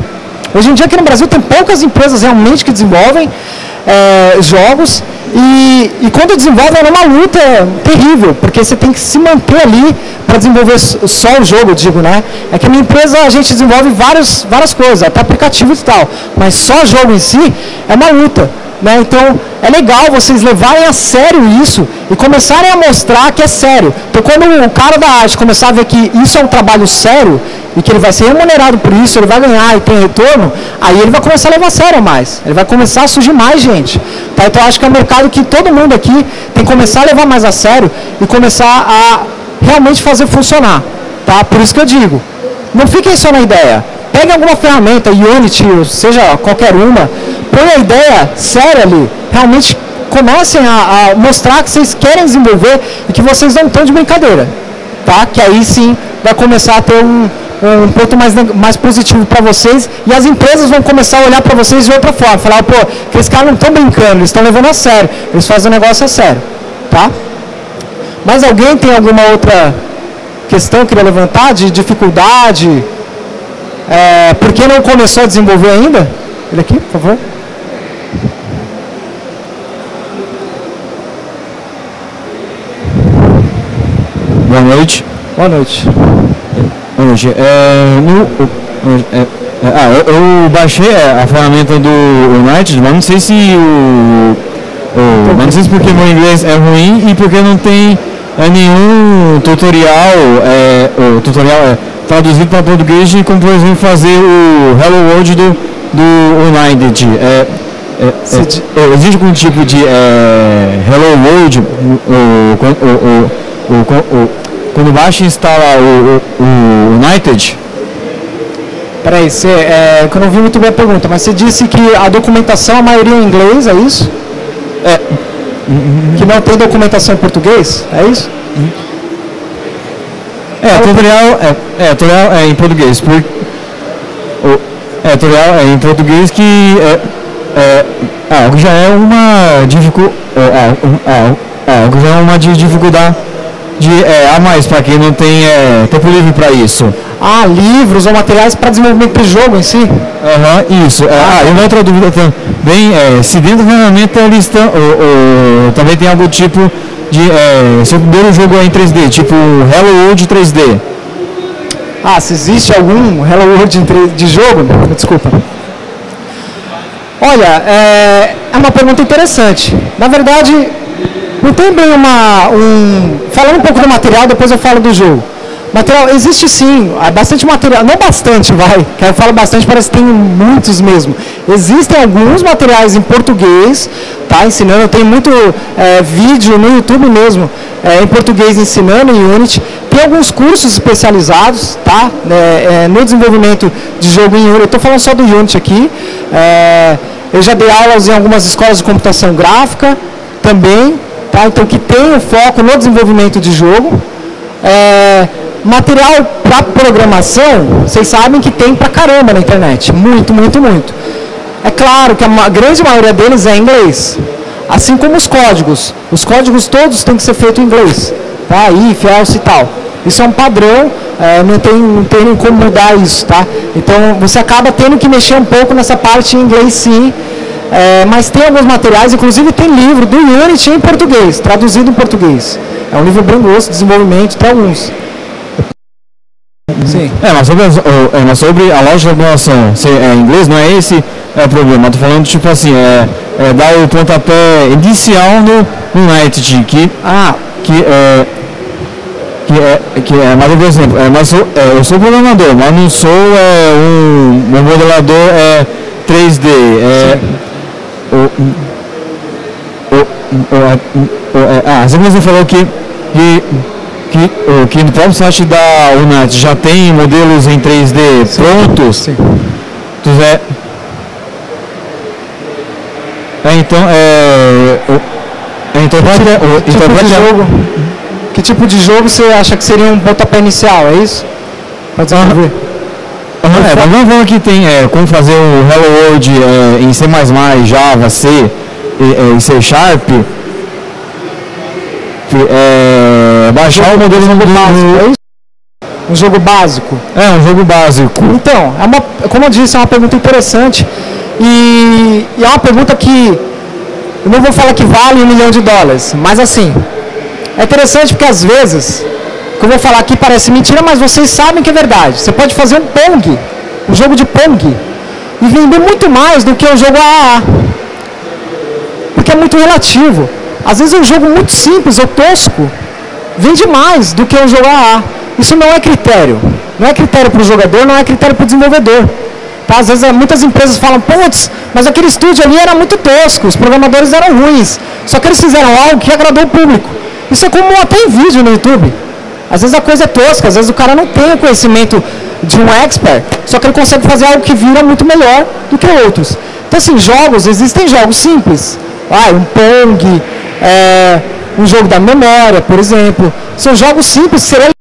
Hoje em dia aqui no Brasil tem poucas empresas realmente que desenvolvem é, jogos e, e quando desenvolvem é uma luta terrível, porque você tem que se manter ali para desenvolver só o jogo, digo, né? É que a minha empresa a gente desenvolve várias, várias coisas, até aplicativos e tal, mas só jogo em si é uma luta. Né? Então, é legal vocês levarem a sério isso e começarem a mostrar que é sério. Então, quando o cara da arte começar a ver que isso é um trabalho sério e que ele vai ser remunerado por isso, ele vai ganhar e tem retorno, aí ele vai começar a levar a sério mais. Ele vai começar a surgir mais gente. Tá? Então, eu acho que é um mercado que todo mundo aqui tem que começar a levar mais a sério e começar a realmente fazer funcionar. Tá? Por isso que eu digo, não fiquem só na ideia. Pegue alguma ferramenta, Unity, ou seja, qualquer uma, põe a ideia séria ali, realmente comecem a, a mostrar que vocês querem desenvolver e que vocês não estão de brincadeira, tá? Que aí sim vai começar a ter um, um ponto mais, mais positivo para vocês e as empresas vão começar a olhar para vocês de outra forma, falar, pô, que esses caras não estão brincando, eles estão levando a sério, eles fazem o negócio a sério, tá? Mas alguém tem alguma outra questão que queria levantar, de dificuldade? É, por que não começou a desenvolver ainda? Ele aqui, por favor. Boa noite. Boa noite. Boa noite. É, no, é, é, ah, eu, eu baixei a ferramenta do United, mas não sei se o, o mas não sei se porque meu inglês é ruim e porque não tem é, nenhum tutorial, é, o tutorial é traduzido para português, como por exemplo fazer o Hello World do, do United. É, é, é, é, existe algum tipo de é, Hello World, o, o, o, o, o, quando baixa e instala o, o, o United? Peraí, você, é, eu não vi muito bem a pergunta, mas você disse que a documentação, a maioria é em inglês, é isso? É. Que não tem documentação em português, é isso? É, tutorial é, é, tutorial é em português. Por, o, é, tutorial é em português que é, é, é, já é uma dificuldade, é, é, é, já é uma dificuldade de, é, a mais para quem não tem é, tempo livre para isso. Ah, livros ou materiais para desenvolvimento de jogo em si? Aham, uhum, isso. É, ah, e uma outra dúvida também, é, se dentro da ferramenta eles estão, ou, ou, também tem algum tipo de, é, seu primeiro jogo é em três D, tipo Hello World três D. Ah, se existe algum Hello World de jogo? Desculpa. Olha, é, é uma pergunta interessante. Na verdade, não tem bem uma... Um, falando um pouco do material, depois eu falo do jogo. Material, existe sim, há bastante material, não bastante, vai, que eu falo bastante, parece que tem muitos mesmo. Existem alguns materiais em português, tá, ensinando, tem muito é, vídeo no YouTube mesmo, é, em português ensinando em Unity. Tem alguns cursos especializados, tá, é, é, no desenvolvimento de jogo em Unity. Eu estou falando só do Unity aqui. É, eu já dei aulas em algumas escolas de computação gráfica também, tá, então que tem o foco no desenvolvimento de jogo. É, material para programação, vocês sabem que tem pra caramba na internet, muito, muito, muito. É claro que a grande maioria deles é em inglês, assim como os códigos. Os códigos todos têm que ser feitos em inglês, tá? If, else e tal. Isso é um padrão, é, não tem, não tem como mudar isso, tá? Então você acaba tendo que mexer um pouco nessa parte em inglês, sim. É, mas tem alguns materiais, inclusive tem livro do Unity em português, traduzido em português. É um livro bem grosso, desenvolvimento, tem alguns. Sim. É, mas sobre, a, mas sobre a lógica da programação, se é em inglês, não é esse é, o problema. Estou falando tipo assim, é, é dar o pontapé inicial no United, que, ah, que é, que é, que é, mas por exemplo, é, mas sou, é, eu sou programador, mas não sou é, um, um modelador é, três D. É, o, o, o, o, é, ah, você falou que, que Que, que no próprio site da Unity já tem modelos em três D sim, prontos. Sim. É, é, então, é, é, então, que, é, o, tipo então de jogo, que tipo de jogo você acha que seria um pontapé inicial, é isso? Pode desenvolver. Ah, ah, é, mas vamos ver que tem é, como fazer o Hello World é, em C mais mais, Java, C e, é, C Sharp. É, baixar o modelo no, no, Um jogo básico? É, um jogo básico. Então, é uma, como eu disse, é uma pergunta interessante e, e é uma pergunta que eu não vou falar que vale um milhão de dólares, mas assim, é interessante porque às vezes, o que eu vou falar aqui parece mentira, mas vocês sabem que é verdade. Você pode fazer um Pong, um jogo de Pong, e vender muito mais do que um jogo A A A, porque é muito relativo. Às vezes um jogo muito simples ou tosco vende mais do que um jogo A A A. Isso não é critério. Não é critério para o jogador, não é critério para o desenvolvedor. Tá? Às vezes muitas empresas falam, putz, mas aquele estúdio ali era muito tosco, os programadores eram ruins. Só que eles fizeram algo que agradou o público. Isso é como até em vídeo no YouTube. Às vezes a coisa é tosca, às vezes o cara não tem o conhecimento de um expert, só que ele consegue fazer algo que vira muito melhor do que outros. Então assim, jogos, existem jogos simples. Ah, um Pong, é, um jogo da memória, por exemplo. São jogos simples que seriam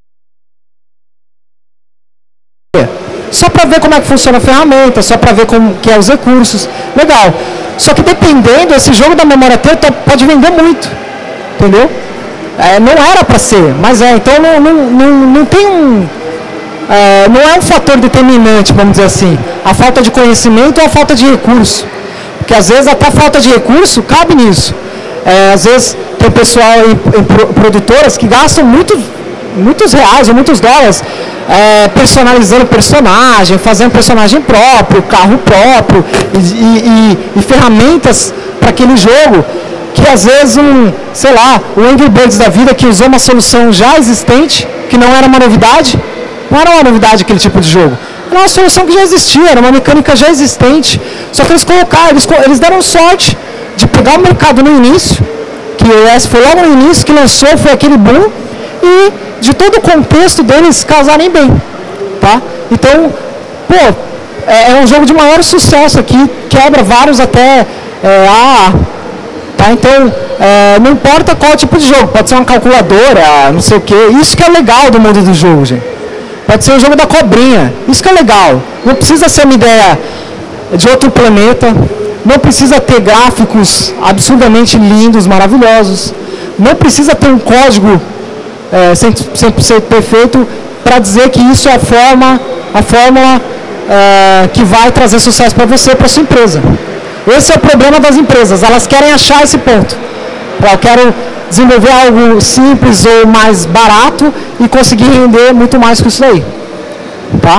só para ver como é que funciona a ferramenta, só para ver como que é os recursos. Legal. Só que dependendo, esse jogo da memória T pode vender muito. Entendeu? É, não era para ser, mas é. Então não, não, não, não tem um... É, não é um fator determinante, vamos dizer assim. A falta de conhecimento ou a falta de recurso. Porque às vezes até a falta de recurso cabe nisso. É, às vezes tem pessoal em, em produtoras que gastam muito, muitos reais ou muitos dólares é, personalizando personagem, fazendo personagem próprio, carro próprio e, e, e, e ferramentas para aquele jogo que às vezes um, sei lá, o Angry Birds da vida que usou uma solução já existente, que não era uma novidade, não era uma novidade aquele tipo de jogo. Era uma solução que já existia, era uma mecânica já existente, só que eles colocaram, eles, eles deram sorte de pegar o mercado no início, que o iOS foi logo no início, que lançou, foi aquele boom, e de todo o contexto deles casarem bem, tá? Então, pô, é, é um jogo de maior sucesso aqui, quebra vários até é, A A, tá? Então, é, não importa qual tipo de jogo, pode ser uma calculadora, não sei o que, isso que é legal do mundo do jogo, gente. Pode ser o jogo da cobrinha, isso que é legal, não precisa ser uma ideia de outro planeta, não precisa ter gráficos absurdamente lindos, maravilhosos, não precisa ter um código é, cem por cento perfeito para dizer que isso é a forma, a fórmula é, que vai trazer sucesso para você, para sua empresa. Esse é o problema das empresas, elas querem achar esse ponto. Eu quero desenvolver algo simples ou mais barato e conseguir render muito mais com isso daí. Tá?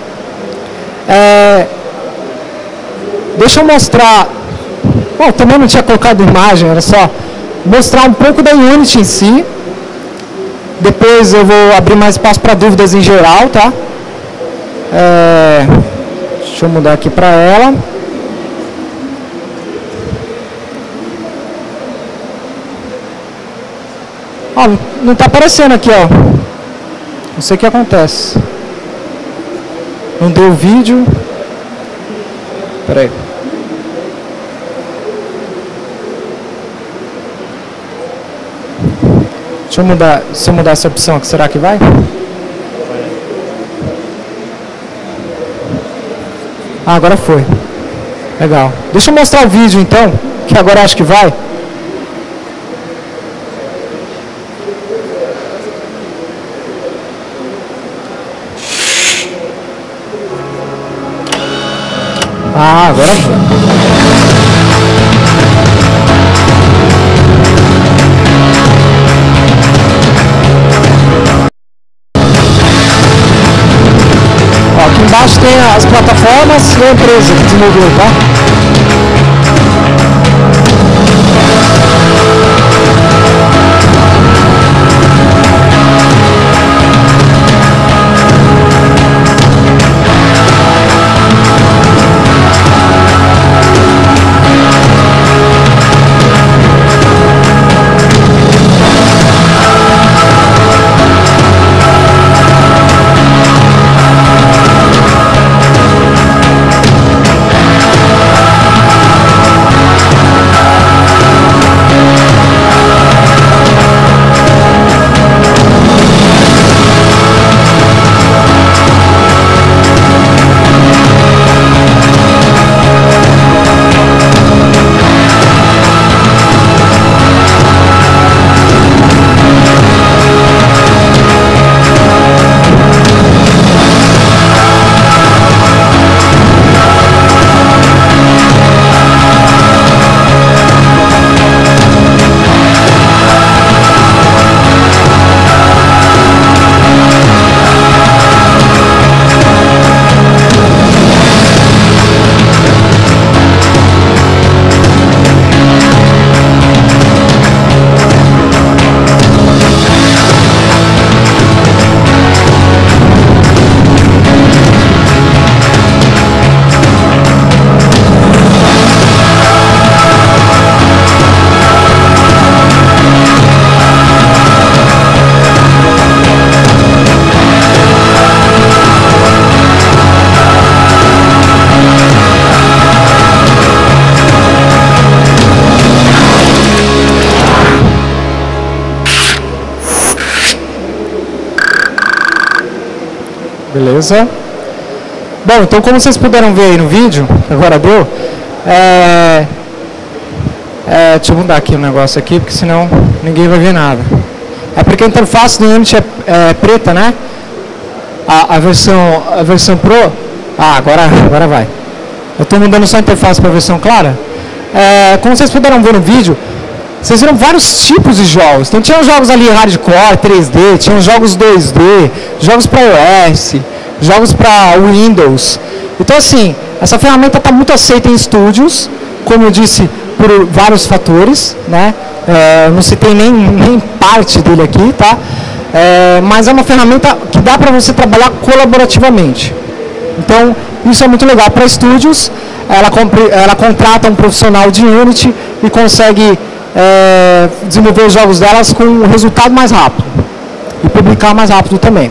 É, deixa eu mostrar, bom, também não tinha colocado imagem, era só mostrar um pouco da Unity em si. Depois eu vou abrir mais espaço para dúvidas em geral, tá? É, deixa eu mudar aqui para ela. Ó, não está aparecendo aqui, ó. Não sei o que acontece. Não deu o vídeo. Espera aí. Deixa eu mudar, se eu mudar essa opção aqui, será que vai? Ah, agora foi. Legal. Deixa eu mostrar o vídeo então, que agora acho que vai. Ah, agora foi. Aqui embaixo tem as plataformas e a empresa que desenvolveu, tá? Beleza. Bom, então como vocês puderam ver aí no vídeo, agora deu, é, é, deixa eu mudar aqui o negócio aqui, porque senão ninguém vai ver nada. É porque a interface do Unity é, é preta, né? A, a, versão, a versão Pro, ah, agora, agora vai. Eu estou mudando só a interface para a versão clara. É, como vocês puderam ver no vídeo, vocês viram vários tipos de jogos. Então tinham jogos ali hardcore, três D, tinham jogos dois D, jogos para iOS, jogos para Windows. Então assim, essa ferramenta está muito aceita em estúdios, como eu disse, por vários fatores, né? É, não citei nem, nem parte dele aqui, tá? É, mas é uma ferramenta que dá para você trabalhar colaborativamente. Então, isso é muito legal para estúdios. Ela, ela contrata um profissional de Unity e consegue é, desenvolver os jogos delas com um resultado mais rápido e publicar mais rápido também.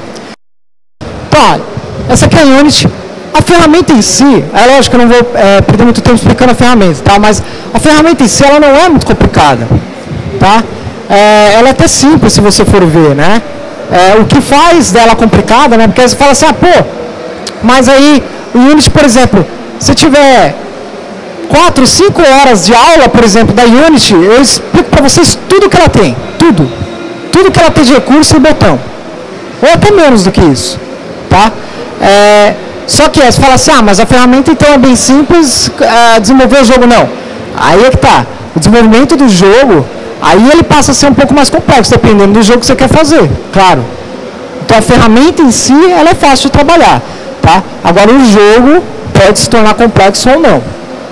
Então, essa aqui é a Unity. A ferramenta em si, é lógico que eu não vou é, perder muito tempo explicando a ferramenta, tá? Mas a ferramenta em si, ela não é muito complicada, tá? É, ela é até simples se você for ver, né? É, o que faz dela complicada, né? Porque você fala assim, ah, pô, mas aí o Unity, por exemplo, se tiver quatro, cinco horas de aula, por exemplo, da Unity, eu explico para vocês tudo que ela tem, tudo. Tudo que ela tem de recurso e botão. Ou até menos do que isso, tá? É, só que é, você fala assim, ah, mas a ferramenta então é bem simples, é, desenvolver o jogo não. Aí é que tá, o desenvolvimento do jogo, aí ele passa a ser um pouco mais complexo, dependendo do jogo que você quer fazer, claro. Então a ferramenta em si, ela é fácil de trabalhar, tá? Agora o jogo pode se tornar complexo ou não.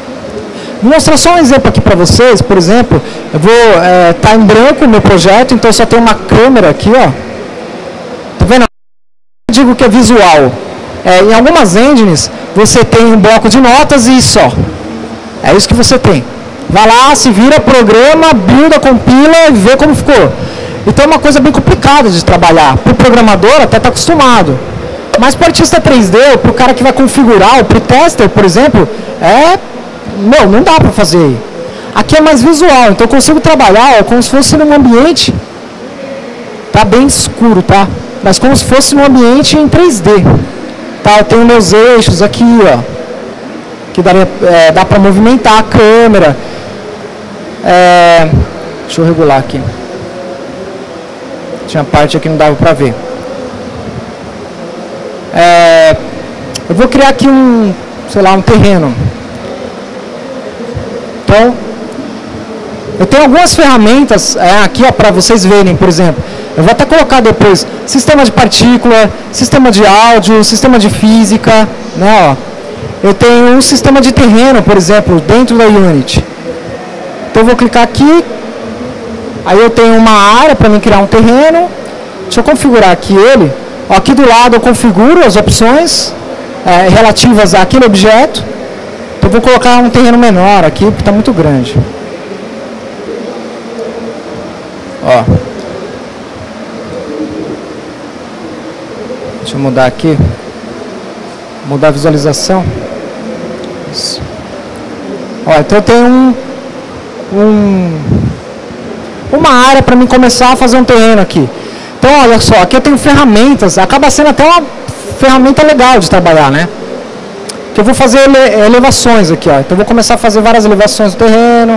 Vou mostrar só um exemplo aqui para vocês, por exemplo, eu vou estar é, tá em branco o meu projeto, então só tem uma câmera aqui, ó. Tá vendo? Eu digo que é visual. É, em algumas engines, você tem um bloco de notas e só. É isso que você tem. Vai lá, se vira, programa, builda, compila e vê como ficou. Então é uma coisa bem complicada de trabalhar. Para o programador até está acostumado. Mas para o artista três D, para o cara que vai configurar, ou para o tester, por exemplo, é... Não, não dá para fazer. Aqui é mais visual, então eu consigo trabalhar ó, como se fosse num ambiente... Tá bem escuro, tá? Mas como se fosse num ambiente em três D. Tá, eu tenho meus eixos aqui, ó. Que daria, é, dá para movimentar a câmera. É, deixa eu regular aqui. Tinha parte aqui que não dava para ver. É, eu vou criar aqui um, sei lá, um terreno. Então, eu tenho algumas ferramentas é, aqui para vocês verem, por exemplo. Eu vou até colocar depois sistema de partícula, sistema de áudio, sistema de física, né, ó. Eu tenho um sistema de terreno, por exemplo, dentro da Unity. Então eu vou clicar aqui, aí eu tenho uma área para mim criar um terreno. Deixa eu configurar aqui ele. Ó, aqui do lado eu configuro as opções é, relativas àquele objeto. Então eu vou colocar um terreno menor aqui, porque está muito grande. Ó. Deixa eu mudar aqui. Mudar a visualização. Isso. Ó, então eu tenho um, um, uma área para mim começar a fazer um terreno aqui. Então, olha só, aqui eu tenho ferramentas. Acaba sendo até uma ferramenta legal de trabalhar, né? Que eu vou fazer ele, elevações aqui, ó. Então eu vou começar a fazer várias elevações do terreno.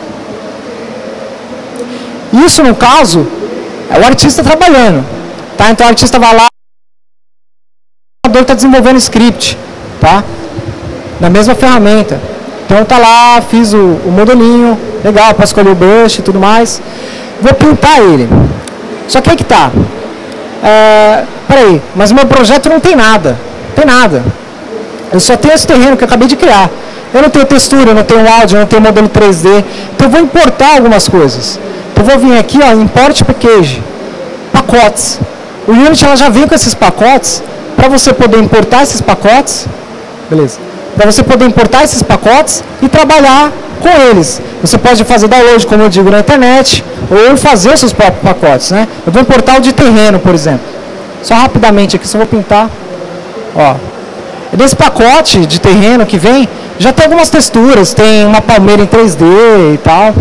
Isso, no caso, é o artista trabalhando, tá? Então o artista vai lá, o programador está desenvolvendo script, tá? Na mesma ferramenta. Então tá lá, fiz o, o modelinho, legal, posso escolher o brush e tudo mais. Vou pintar ele. Só que aí que tá. É, peraí, mas o meu projeto não tem nada. Não tem nada. Eu só tenho esse terreno que eu acabei de criar. Eu não tenho textura, eu não tenho áudio, eu não tenho modelo três D. Então eu vou importar algumas coisas. Então eu vou vir aqui, ó, Import Package. Pacotes. O Unity ela já vem com esses pacotes. Para você poder importar esses pacotes. Beleza. Para você poder importar esses pacotes e trabalhar com eles. Você pode fazer download, como eu digo, na internet, ou fazer os seus próprios pacotes, né? Eu vou importar o de terreno, por exemplo. Só rapidamente aqui, só vou pintar. Ó. Desse pacote de terreno que vem, já tem algumas texturas. Tem uma palmeira em três D e tal.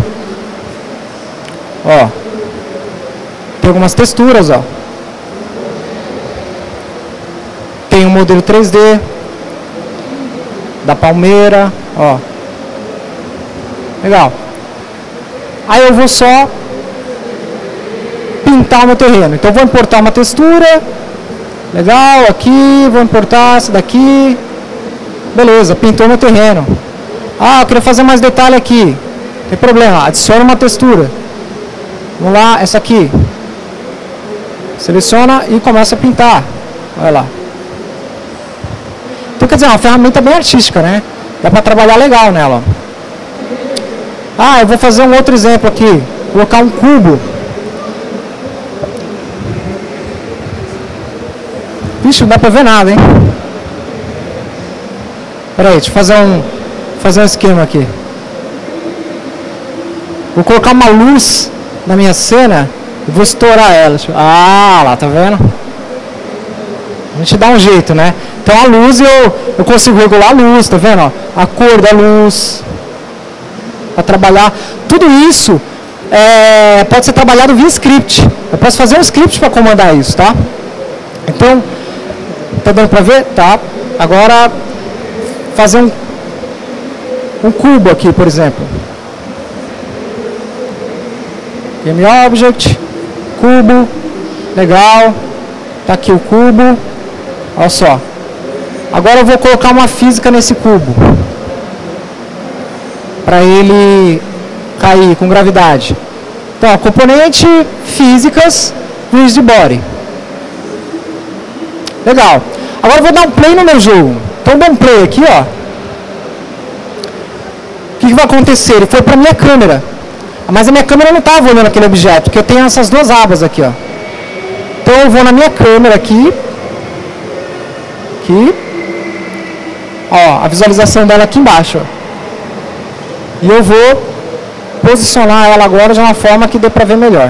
Ó. Tem algumas texturas, ó. Tem modelo três D da palmeira, ó. Legal. Aí eu vou só pintar o meu terreno. Então eu vou importar uma textura. Legal, aqui, vou importar essa daqui. Beleza, pintou meu terreno. Ah, eu queria fazer mais detalhe aqui. Não tem problema, adiciona uma textura. Vamos lá, essa aqui. Seleciona e começa a pintar. Olha lá. Então, quer dizer, é uma ferramenta bem artística, né? Dá para trabalhar legal nela. Ah, eu vou fazer um outro exemplo aqui. Colocar um cubo. Vixe, não dá para ver nada, hein? Peraí, deixa eu fazer um, fazer um esquema aqui. Vou colocar uma luz na minha cena e vou estourar ela. Ah, lá, tá vendo? A gente dá um jeito, né? Então a luz eu, eu consigo regular a luz, tá vendo? Ó, a cor da luz. Para trabalhar. Tudo isso é, pode ser trabalhado via script. Eu posso fazer um script para comandar isso, tá? Então, tá dando para ver? Tá. Agora, fazer um, um cubo aqui, por exemplo. Game Object, cubo, legal. Tá aqui o cubo. Olha só. Agora eu vou colocar uma física nesse cubo. Para ele cair com gravidade. Então, componente físicas, rigid body. Legal. Agora eu vou dar um play no meu jogo. Então, eu dou um play aqui, ó. O que, que vai acontecer? Ele foi para minha câmera. Mas a minha câmera não estava olhando aquele objeto, porque eu tenho essas duas abas aqui, ó. Então, eu vou na minha câmera aqui. Aqui. Ó, a visualização dela aqui embaixo, ó. E eu vou posicionar ela agora de uma forma que dê para ver melhor.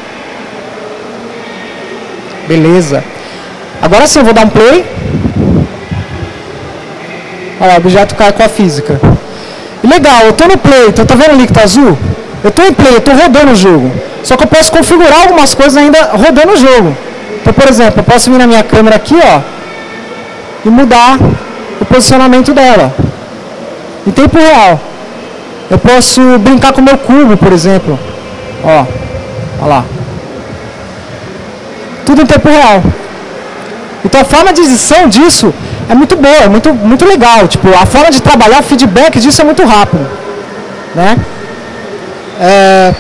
Beleza. Agora sim eu vou dar um play. Olha, o objeto cai com a física. E legal, eu estou no play, então tá vendo ali que tá azul? Eu estou em play, eu estou rodando o jogo. Só que eu posso configurar algumas coisas ainda rodando o jogo. Então, por exemplo, eu posso vir na minha câmera aqui, ó, e mudar o posicionamento dela. Em tempo real. Eu posso brincar com o meu cubo, por exemplo. Ó, ó lá. Tudo em tempo real. Então a forma de edição disso é muito boa, é muito, muito legal. Tipo, a forma de trabalhar, o feedback disso é muito rápido. Né? É...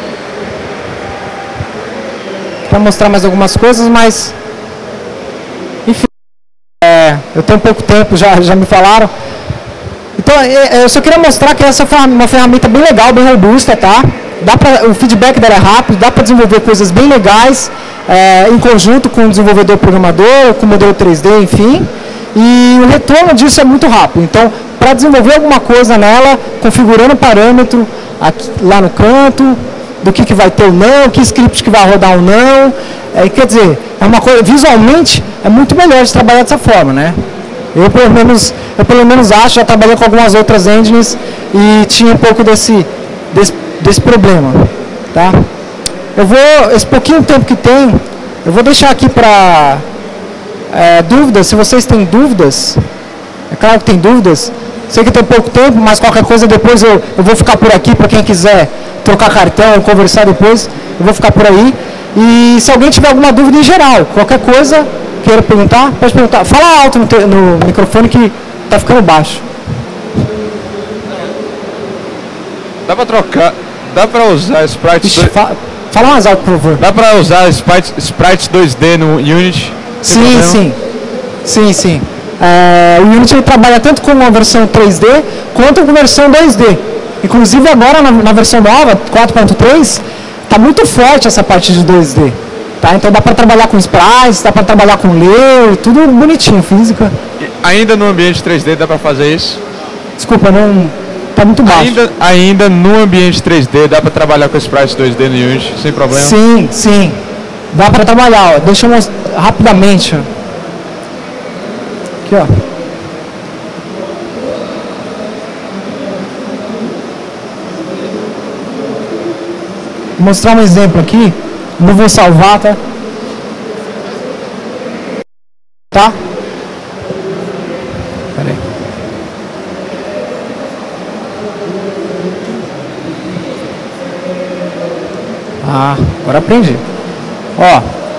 Para mostrar mais algumas coisas, mas... Enfim, é... eu tenho pouco tempo, já, já me falaram. Então, eu só queria mostrar que essa é uma ferramenta bem legal, bem robusta, tá? Dá pra, o feedback dela é rápido, dá para desenvolver coisas bem legais, é, em conjunto com o desenvolvedor programador, com o modelo três D, enfim. E o retorno disso é muito rápido. Então, para desenvolver alguma coisa nela, configurando o parâmetro aqui, lá no canto, do que, que vai ter ou não, que script que vai rodar ou não. É, quer dizer, é uma coisa, visualmente, é muito melhor de trabalhar dessa forma, né? Eu pelo, menos, eu pelo menos acho, já trabalhei com algumas outras engines e tinha um pouco desse, desse, desse problema, tá? Eu vou, esse pouquinho tempo que tem, eu vou deixar aqui para é, dúvidas, se vocês têm dúvidas, é claro que tem dúvidas, sei que tem pouco tempo, mas qualquer coisa depois eu, eu vou ficar por aqui para quem quiser trocar cartão, conversar depois, eu vou ficar por aí. E se alguém tiver alguma dúvida em geral, qualquer coisa... Queira perguntar? Pode perguntar. Fala alto no, te, no microfone que tá ficando baixo. Dá pra trocar, dá pra usar Sprite... Ixi, fa, fala mais alto, por favor. Dá pra usar Sprite, Sprite dois D no Unity? Sim, sim. Sim, sim. É, o Unity ele trabalha tanto com uma versão três D quanto com versão dois D. Inclusive agora na, na versão nova, quatro ponto três, tá muito forte essa parte de dois D. Tá, então dá para trabalhar com sprites, dá para trabalhar com layer, tudo bonitinho, física. E ainda no ambiente três D dá para fazer isso? Desculpa, não tá muito baixo. Ainda, ainda no ambiente três D dá para trabalhar com sprites dois D no Unity, sem problema? Sim, sim. Dá para trabalhar, ó. Deixa eu mostrar rapidamente, ó. Aqui, ó. Vou mostrar um exemplo aqui. Não vou salvar, tá? Tá? Ah, agora aprendi. Ó.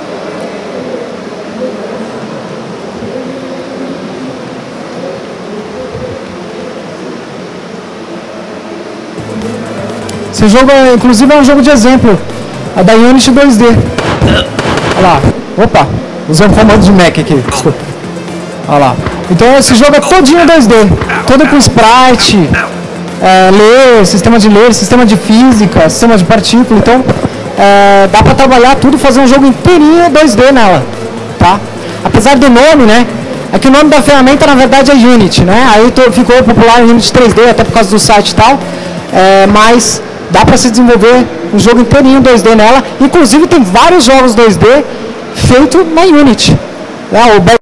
Esse jogo, é, inclusive, é um jogo de exemplo. A da Unity dois D. Olha lá. Opa, usei um comando de Mac aqui. Desculpa. Olha lá. Então esse jogo é todinho dois D. Todo com sprite, é, ler, sistema de ler, sistema de física, sistema de partícula. Então é, dá pra trabalhar tudo, fazer um jogo inteirinho dois D nela. Tá? Apesar do nome, né? É que o nome da ferramenta na verdade é Unity, né? Aí tô, ficou popular o Unity três D, até por causa do site e tal. É, mas dá para se desenvolver um jogo inteirinho dois D nela. Inclusive tem vários jogos dois D feitos na Unity. É, o da,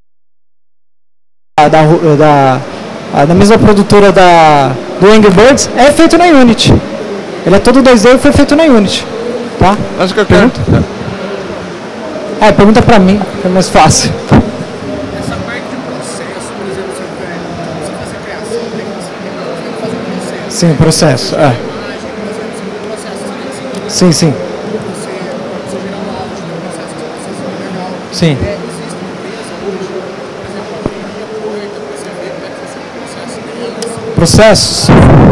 da, da mesma produtora da, do Angry Birds é feito na Unity. Ele é todo dois D e foi feito na Unity. Tá? Acho que eu quero. Pergunta? É, pergunta pra mim, que é mais fácil. Essa parte de processo, por exemplo, você vai você fazer criação, tem que fazer um processo. Sim, processo. É. Sim, sim. Sim. Processos.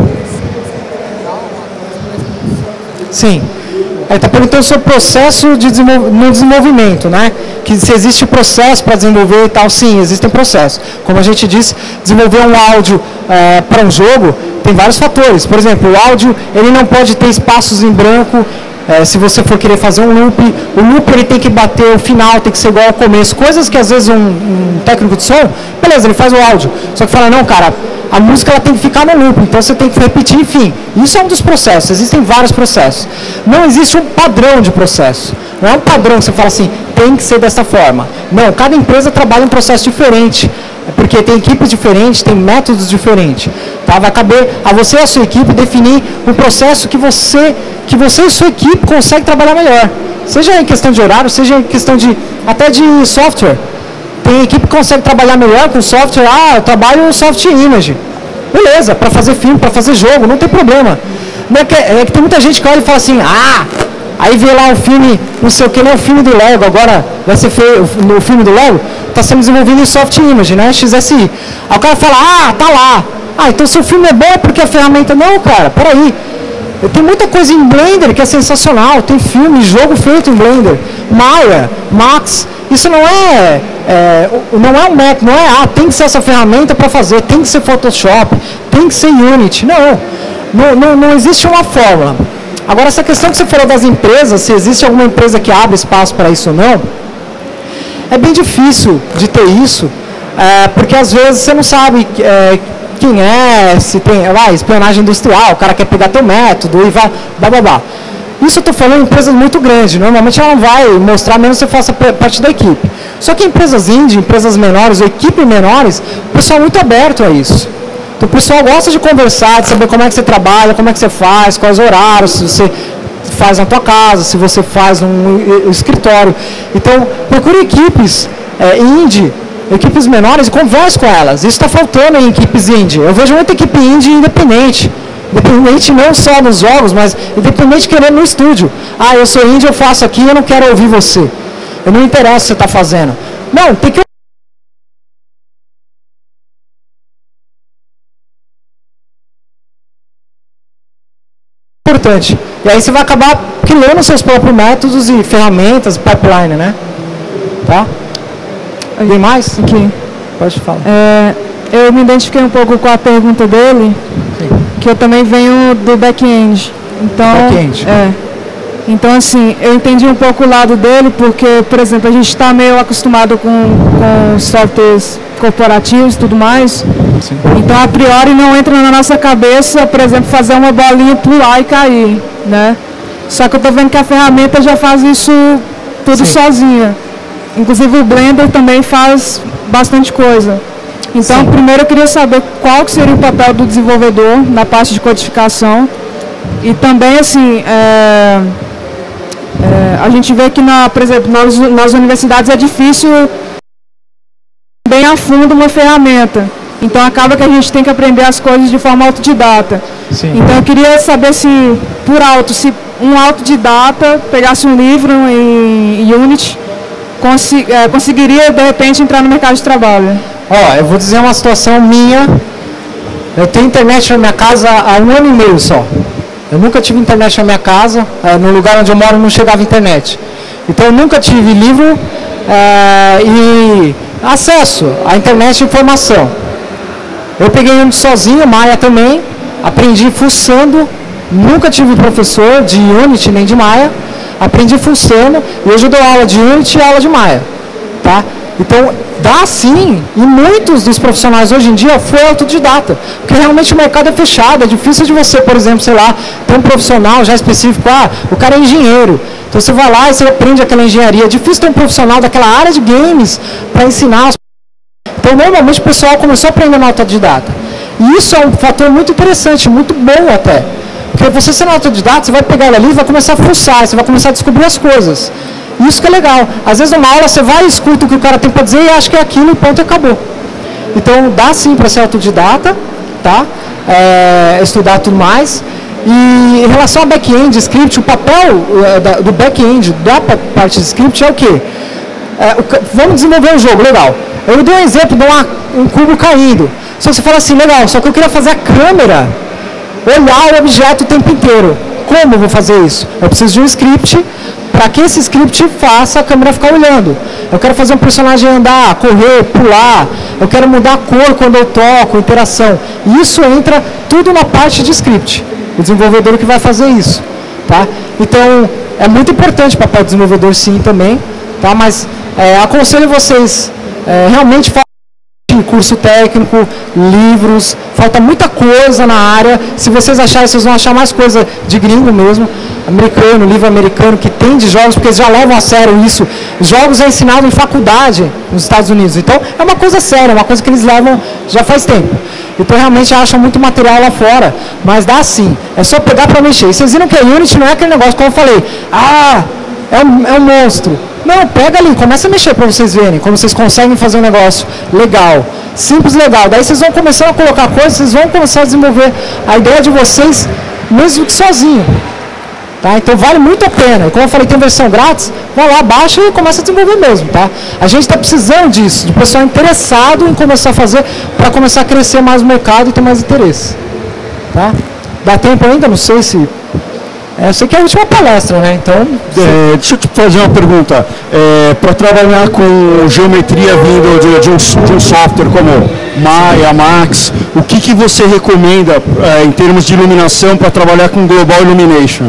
Sim. Aí está perguntando sobre o processo de desenvol no desenvolvimento, né? Que se existe processo para desenvolver e tal. Sim, existem processos. Como a gente disse, desenvolver um áudio é, para um jogo tem vários fatores. Por exemplo, o áudio ele não pode ter espaços em branco. É, se você for querer fazer um loop, o loop ele tem que bater o final, tem que ser igual ao começo. Coisas que às vezes um, um técnico de som, beleza, ele faz o áudio. Só que fala, não, cara, a música ela tem que ficar no loop, então você tem que repetir, enfim. Isso é um dos processos, existem vários processos. Não existe um padrão de processo. Não é um padrão que você fala assim, tem que ser dessa forma. Não, cada empresa trabalha um processo diferente. Porque tem equipes diferentes, tem métodos diferentes. Tá? Vai caber a você e a sua equipe definir um processo que você, que você e sua equipe conseguem trabalhar melhor. Seja em questão de horário, seja em questão de até de software. Tem equipe que consegue trabalhar melhor com software. Ah, eu trabalho software image. Beleza, para fazer filme, para fazer jogo, não tem problema. Não é, que, é que tem muita gente que olha e fala assim, ah, aí vê lá o filme, não sei o que, não é o filme do Lego, agora vai ser feio, o filme do Lego está sendo desenvolvido em soft image, né, X S I. Aí o cara fala, ah, tá lá. Ah, então se o filme é bom é porque a ferramenta... Não, cara, peraí. Tem muita coisa em Blender que é sensacional. Tem filme, jogo feito em Blender. Maya, Max, isso não é, é não é um método, não é, ah, tem que ser essa ferramenta para fazer, tem que ser Photoshop, tem que ser Unity. Não, não, não, não existe uma fórmula. Agora, essa questão que você falou das empresas, se existe alguma empresa que abre espaço para isso ou não, é bem difícil de ter isso, é, porque às vezes você não sabe é, quem é, se tem lá, espionagem industrial, o cara quer pegar teu método e vai, blá, blá, blá. Isso eu estou falando em empresas muito grandes, normalmente ela não vai mostrar mesmo se você faça parte da equipe. Só que empresas indie, empresas menores ou equipes menores, o pessoal é muito aberto a isso. Então o pessoal gosta de conversar, de saber como é que você trabalha, como é que você faz, quais horários, se você faz na tua casa, se você faz num escritório. Então procure equipes é, indie, equipes menores e converse com elas. Isso está faltando em equipes indie. Eu vejo muita equipe indie independente. Independente não só nos jogos, mas independente querendo no estúdio. Ah, eu sou indie, eu faço aqui, eu não quero ouvir você. Eu não interessa o que você está fazendo. Não, tem que... importante. E aí você vai acabar criando seus próprios métodos e ferramentas, pipeline, né? Tá? Alguém mais? Aqui. Pode falar. É, eu me identifiquei um pouco com a pergunta dele, sim, que eu também venho do back-end. Então, back-end. É. Então, assim, eu entendi um pouco o lado dele, porque, por exemplo, a gente está meio acostumado com, com softwares corporativos e tudo mais. Sim. Então, a priori, não entra na nossa cabeça, por exemplo, fazer uma bolinha, pular e cair, né? Só que eu estou vendo que a ferramenta já faz isso tudo, sim, sozinha. Inclusive, o Blender também faz bastante coisa. Então, sim, primeiro eu queria saber qual que seria o papel do desenvolvedor na parte de codificação. E também, assim, é, é, a gente vê que, na, por exemplo, nas, nas universidades é difícil bem a fundo uma ferramenta. Então, acaba que a gente tem que aprender as coisas de forma autodidata. Sim. Então, eu queria saber se, por alto, se um autodidata pegasse um livro em Unity, consi é, conseguiria de repente entrar no mercado de trabalho? Ó, eu vou dizer uma situação minha. Eu tenho internet na minha casa há um ano e meio só. Eu nunca tive internet na minha casa, é, no lugar onde eu moro não chegava internet. Então eu nunca tive livro é, e acesso à internet de informação. Eu peguei Unity sozinho, Maya também, aprendi fuçando, nunca tive professor de Unity nem de Maya, aprendi fuçando e hoje eu dou aula de Unity e aula de Maya, tá? Então dá sim, e muitos dos profissionais hoje em dia foi autodidata, porque realmente o mercado é fechado, é difícil de você, por exemplo, sei lá, ter um profissional já específico, ah, o cara é engenheiro, então você vai lá e você aprende aquela engenharia, é difícil ter um profissional daquela área de games para ensinar os. Então, normalmente o pessoal começou a aprender no autodidata. E isso é um fator muito interessante, muito bom até. Porque você sendo autodidata, você vai pegar ele ali e vai começar a fuçar, você vai começar a descobrir as coisas. Isso que é legal. Às vezes numa aula você vai, escuta o que o cara tem para dizer e acha que é aquilo e ponto, e acabou. Então, dá sim para ser autodidata, tá? É, estudar tudo mais. E em relação ao back-end script, o papel uh, do back-end da parte de script é o quê? É, o, vamos desenvolver um jogo, legal. Eu dei um exemplo de uma, um cubo caindo. Só que você fala assim, legal, só que eu queria fazer a câmera olhar o objeto o tempo inteiro. Como eu vou fazer isso? Eu preciso de um script para que esse script faça a câmera ficar olhando. Eu quero fazer um personagem andar, correr, pular. Eu quero mudar a cor quando eu toco, interação. Isso entra tudo na parte de script. O desenvolvedor que vai fazer isso. Tá? Então, é muito importante o papel do desenvolvedor sim também. Tá? Mas é, aconselho vocês é, realmente curso técnico, livros, falta muita coisa na área. Se vocês acharem, vocês vão achar mais coisa de gringo mesmo, americano, livro americano, que tem de jogos, porque eles já levam a sério isso. Jogos é ensinado em faculdade nos Estados Unidos, então é uma coisa séria, uma coisa que eles levam já faz tempo. Então realmente acham muito material lá fora, mas dá sim, é só pegar para mexer. E vocês viram que a Unity não é aquele negócio, como eu falei, ah, é um, é um monstro. Não, pega ali, começa a mexer para vocês verem como vocês conseguem fazer um negócio legal, simples, legal. Daí vocês vão começar a colocar coisas, vocês vão começar a desenvolver a ideia de vocês mesmo que sozinho. Tá? Então vale muito a pena. Como eu falei, tem versão grátis, vai lá, baixa e começa a desenvolver mesmo. Tá? A gente está precisando disso, de pessoal interessado em começar a fazer, para começar a crescer mais o mercado e ter mais interesse. Tá? Dá tempo ainda? Não sei se... É, eu sei que é a última palestra, né? Então... É, deixa eu te fazer uma pergunta. É, para trabalhar com geometria vindo de, de, um, de um software como Maya, Max, o que, que você recomenda é, em termos de iluminação para trabalhar com Global Illumination?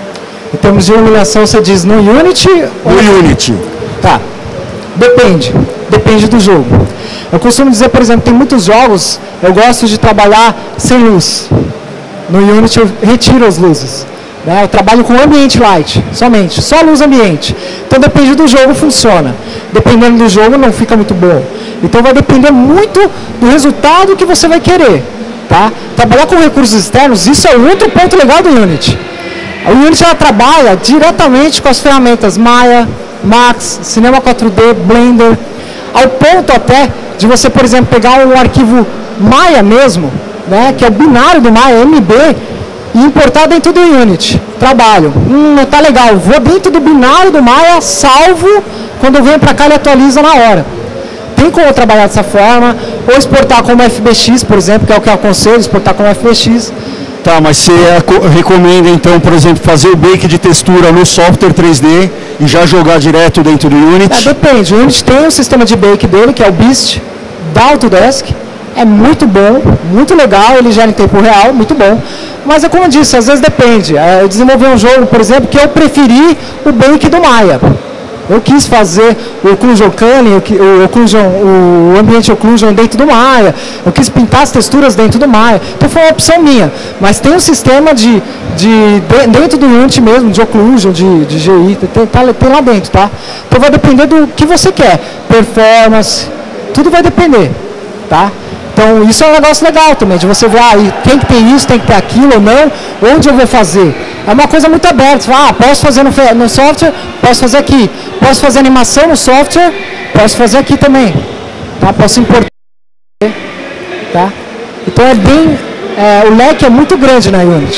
Em termos de iluminação, você diz no Unity? No ou... Unity. Tá. Depende. Depende do jogo. Eu costumo dizer, por exemplo, tem muitos jogos, eu gosto de trabalhar sem luz. No Unity eu retiro as luzes. Eu trabalho com ambiente light, somente, só luz ambiente. Então depende do jogo, funciona. Dependendo do jogo não fica muito bom. Então vai depender muito do resultado que você vai querer. Tá? Trabalhar com recursos externos, isso é outro ponto legal do Unity. O Unity ela trabalha diretamente com as ferramentas Maya, Max, Cinema quatro D, Blender, ao ponto até de você, por exemplo, pegar um arquivo Maya mesmo, né, que é o binário do Maya, M B, e importar dentro do Unity. Trabalho. Hum, não tá legal. Vou dentro do binário do Maya, salvo, quando eu venho para cá ele atualiza na hora. Tem como trabalhar dessa forma, ou exportar como F B X, por exemplo, que é o que eu aconselho, exportar como F B X. Tá, mas você recomenda então, por exemplo, fazer o bake de textura no software três D e já jogar direto dentro do Unity? É, depende. O Unity tem o sistema de bake dele, que é o Beast, da Autodesk. É muito bom, muito legal, ele gera em tempo real, muito bom. Mas é como eu disse, às vezes depende. Eu desenvolvi um jogo, por exemplo, que eu preferi o bake do Maya. Eu quis fazer o Occlusion Canning, o, occlusion, o ambiente Occlusion dentro do Maya. Eu quis pintar as texturas dentro do Maya. Então foi uma opção minha. Mas tem um sistema de, de, de dentro do Unity mesmo, de Occlusion, de, de G I, tem, tá, tem lá dentro, tá? Então vai depender do que você quer. Performance, tudo vai depender, tá? Então isso é um negócio legal também, de você ver, ah, quem que tem isso, tem que ter aquilo ou não, onde eu vou fazer. É uma coisa muito aberta, você fala, ah, posso fazer no, no software, posso fazer aqui. Posso fazer animação no software, posso fazer aqui também. Tá? Posso importar. Tá? Então é bem, é, o leque é muito grande na Unity.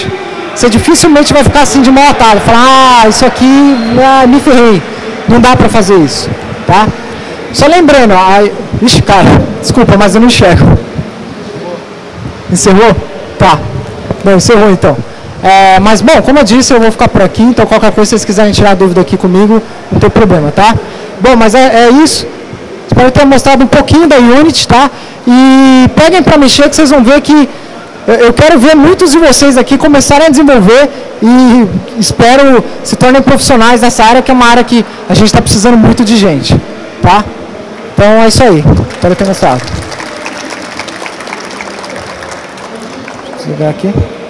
você dificilmente vai ficar assim de mão atada, falar, ah, isso aqui, ah, me ferrei, não dá para fazer isso, tá? Só lembrando, a... ixi, cara, desculpa, mas eu não enxergo. Encerrou? Tá. Bom, encerrou então. É, mas, bom, como eu disse, eu vou ficar por aqui, então qualquer coisa, se vocês quiserem tirar dúvida aqui comigo, não tem problema, tá? Bom, mas é, é isso. Espero ter mostrado um pouquinho da Unity, tá? E peguem para mexer que vocês vão ver que eu quero ver muitos de vocês aqui começarem a desenvolver e espero se tornem profissionais nessa área, que é uma área que a gente está precisando muito de gente, tá? Então é isso aí. Espero ter mostrado. Deixa eu desligar aqui.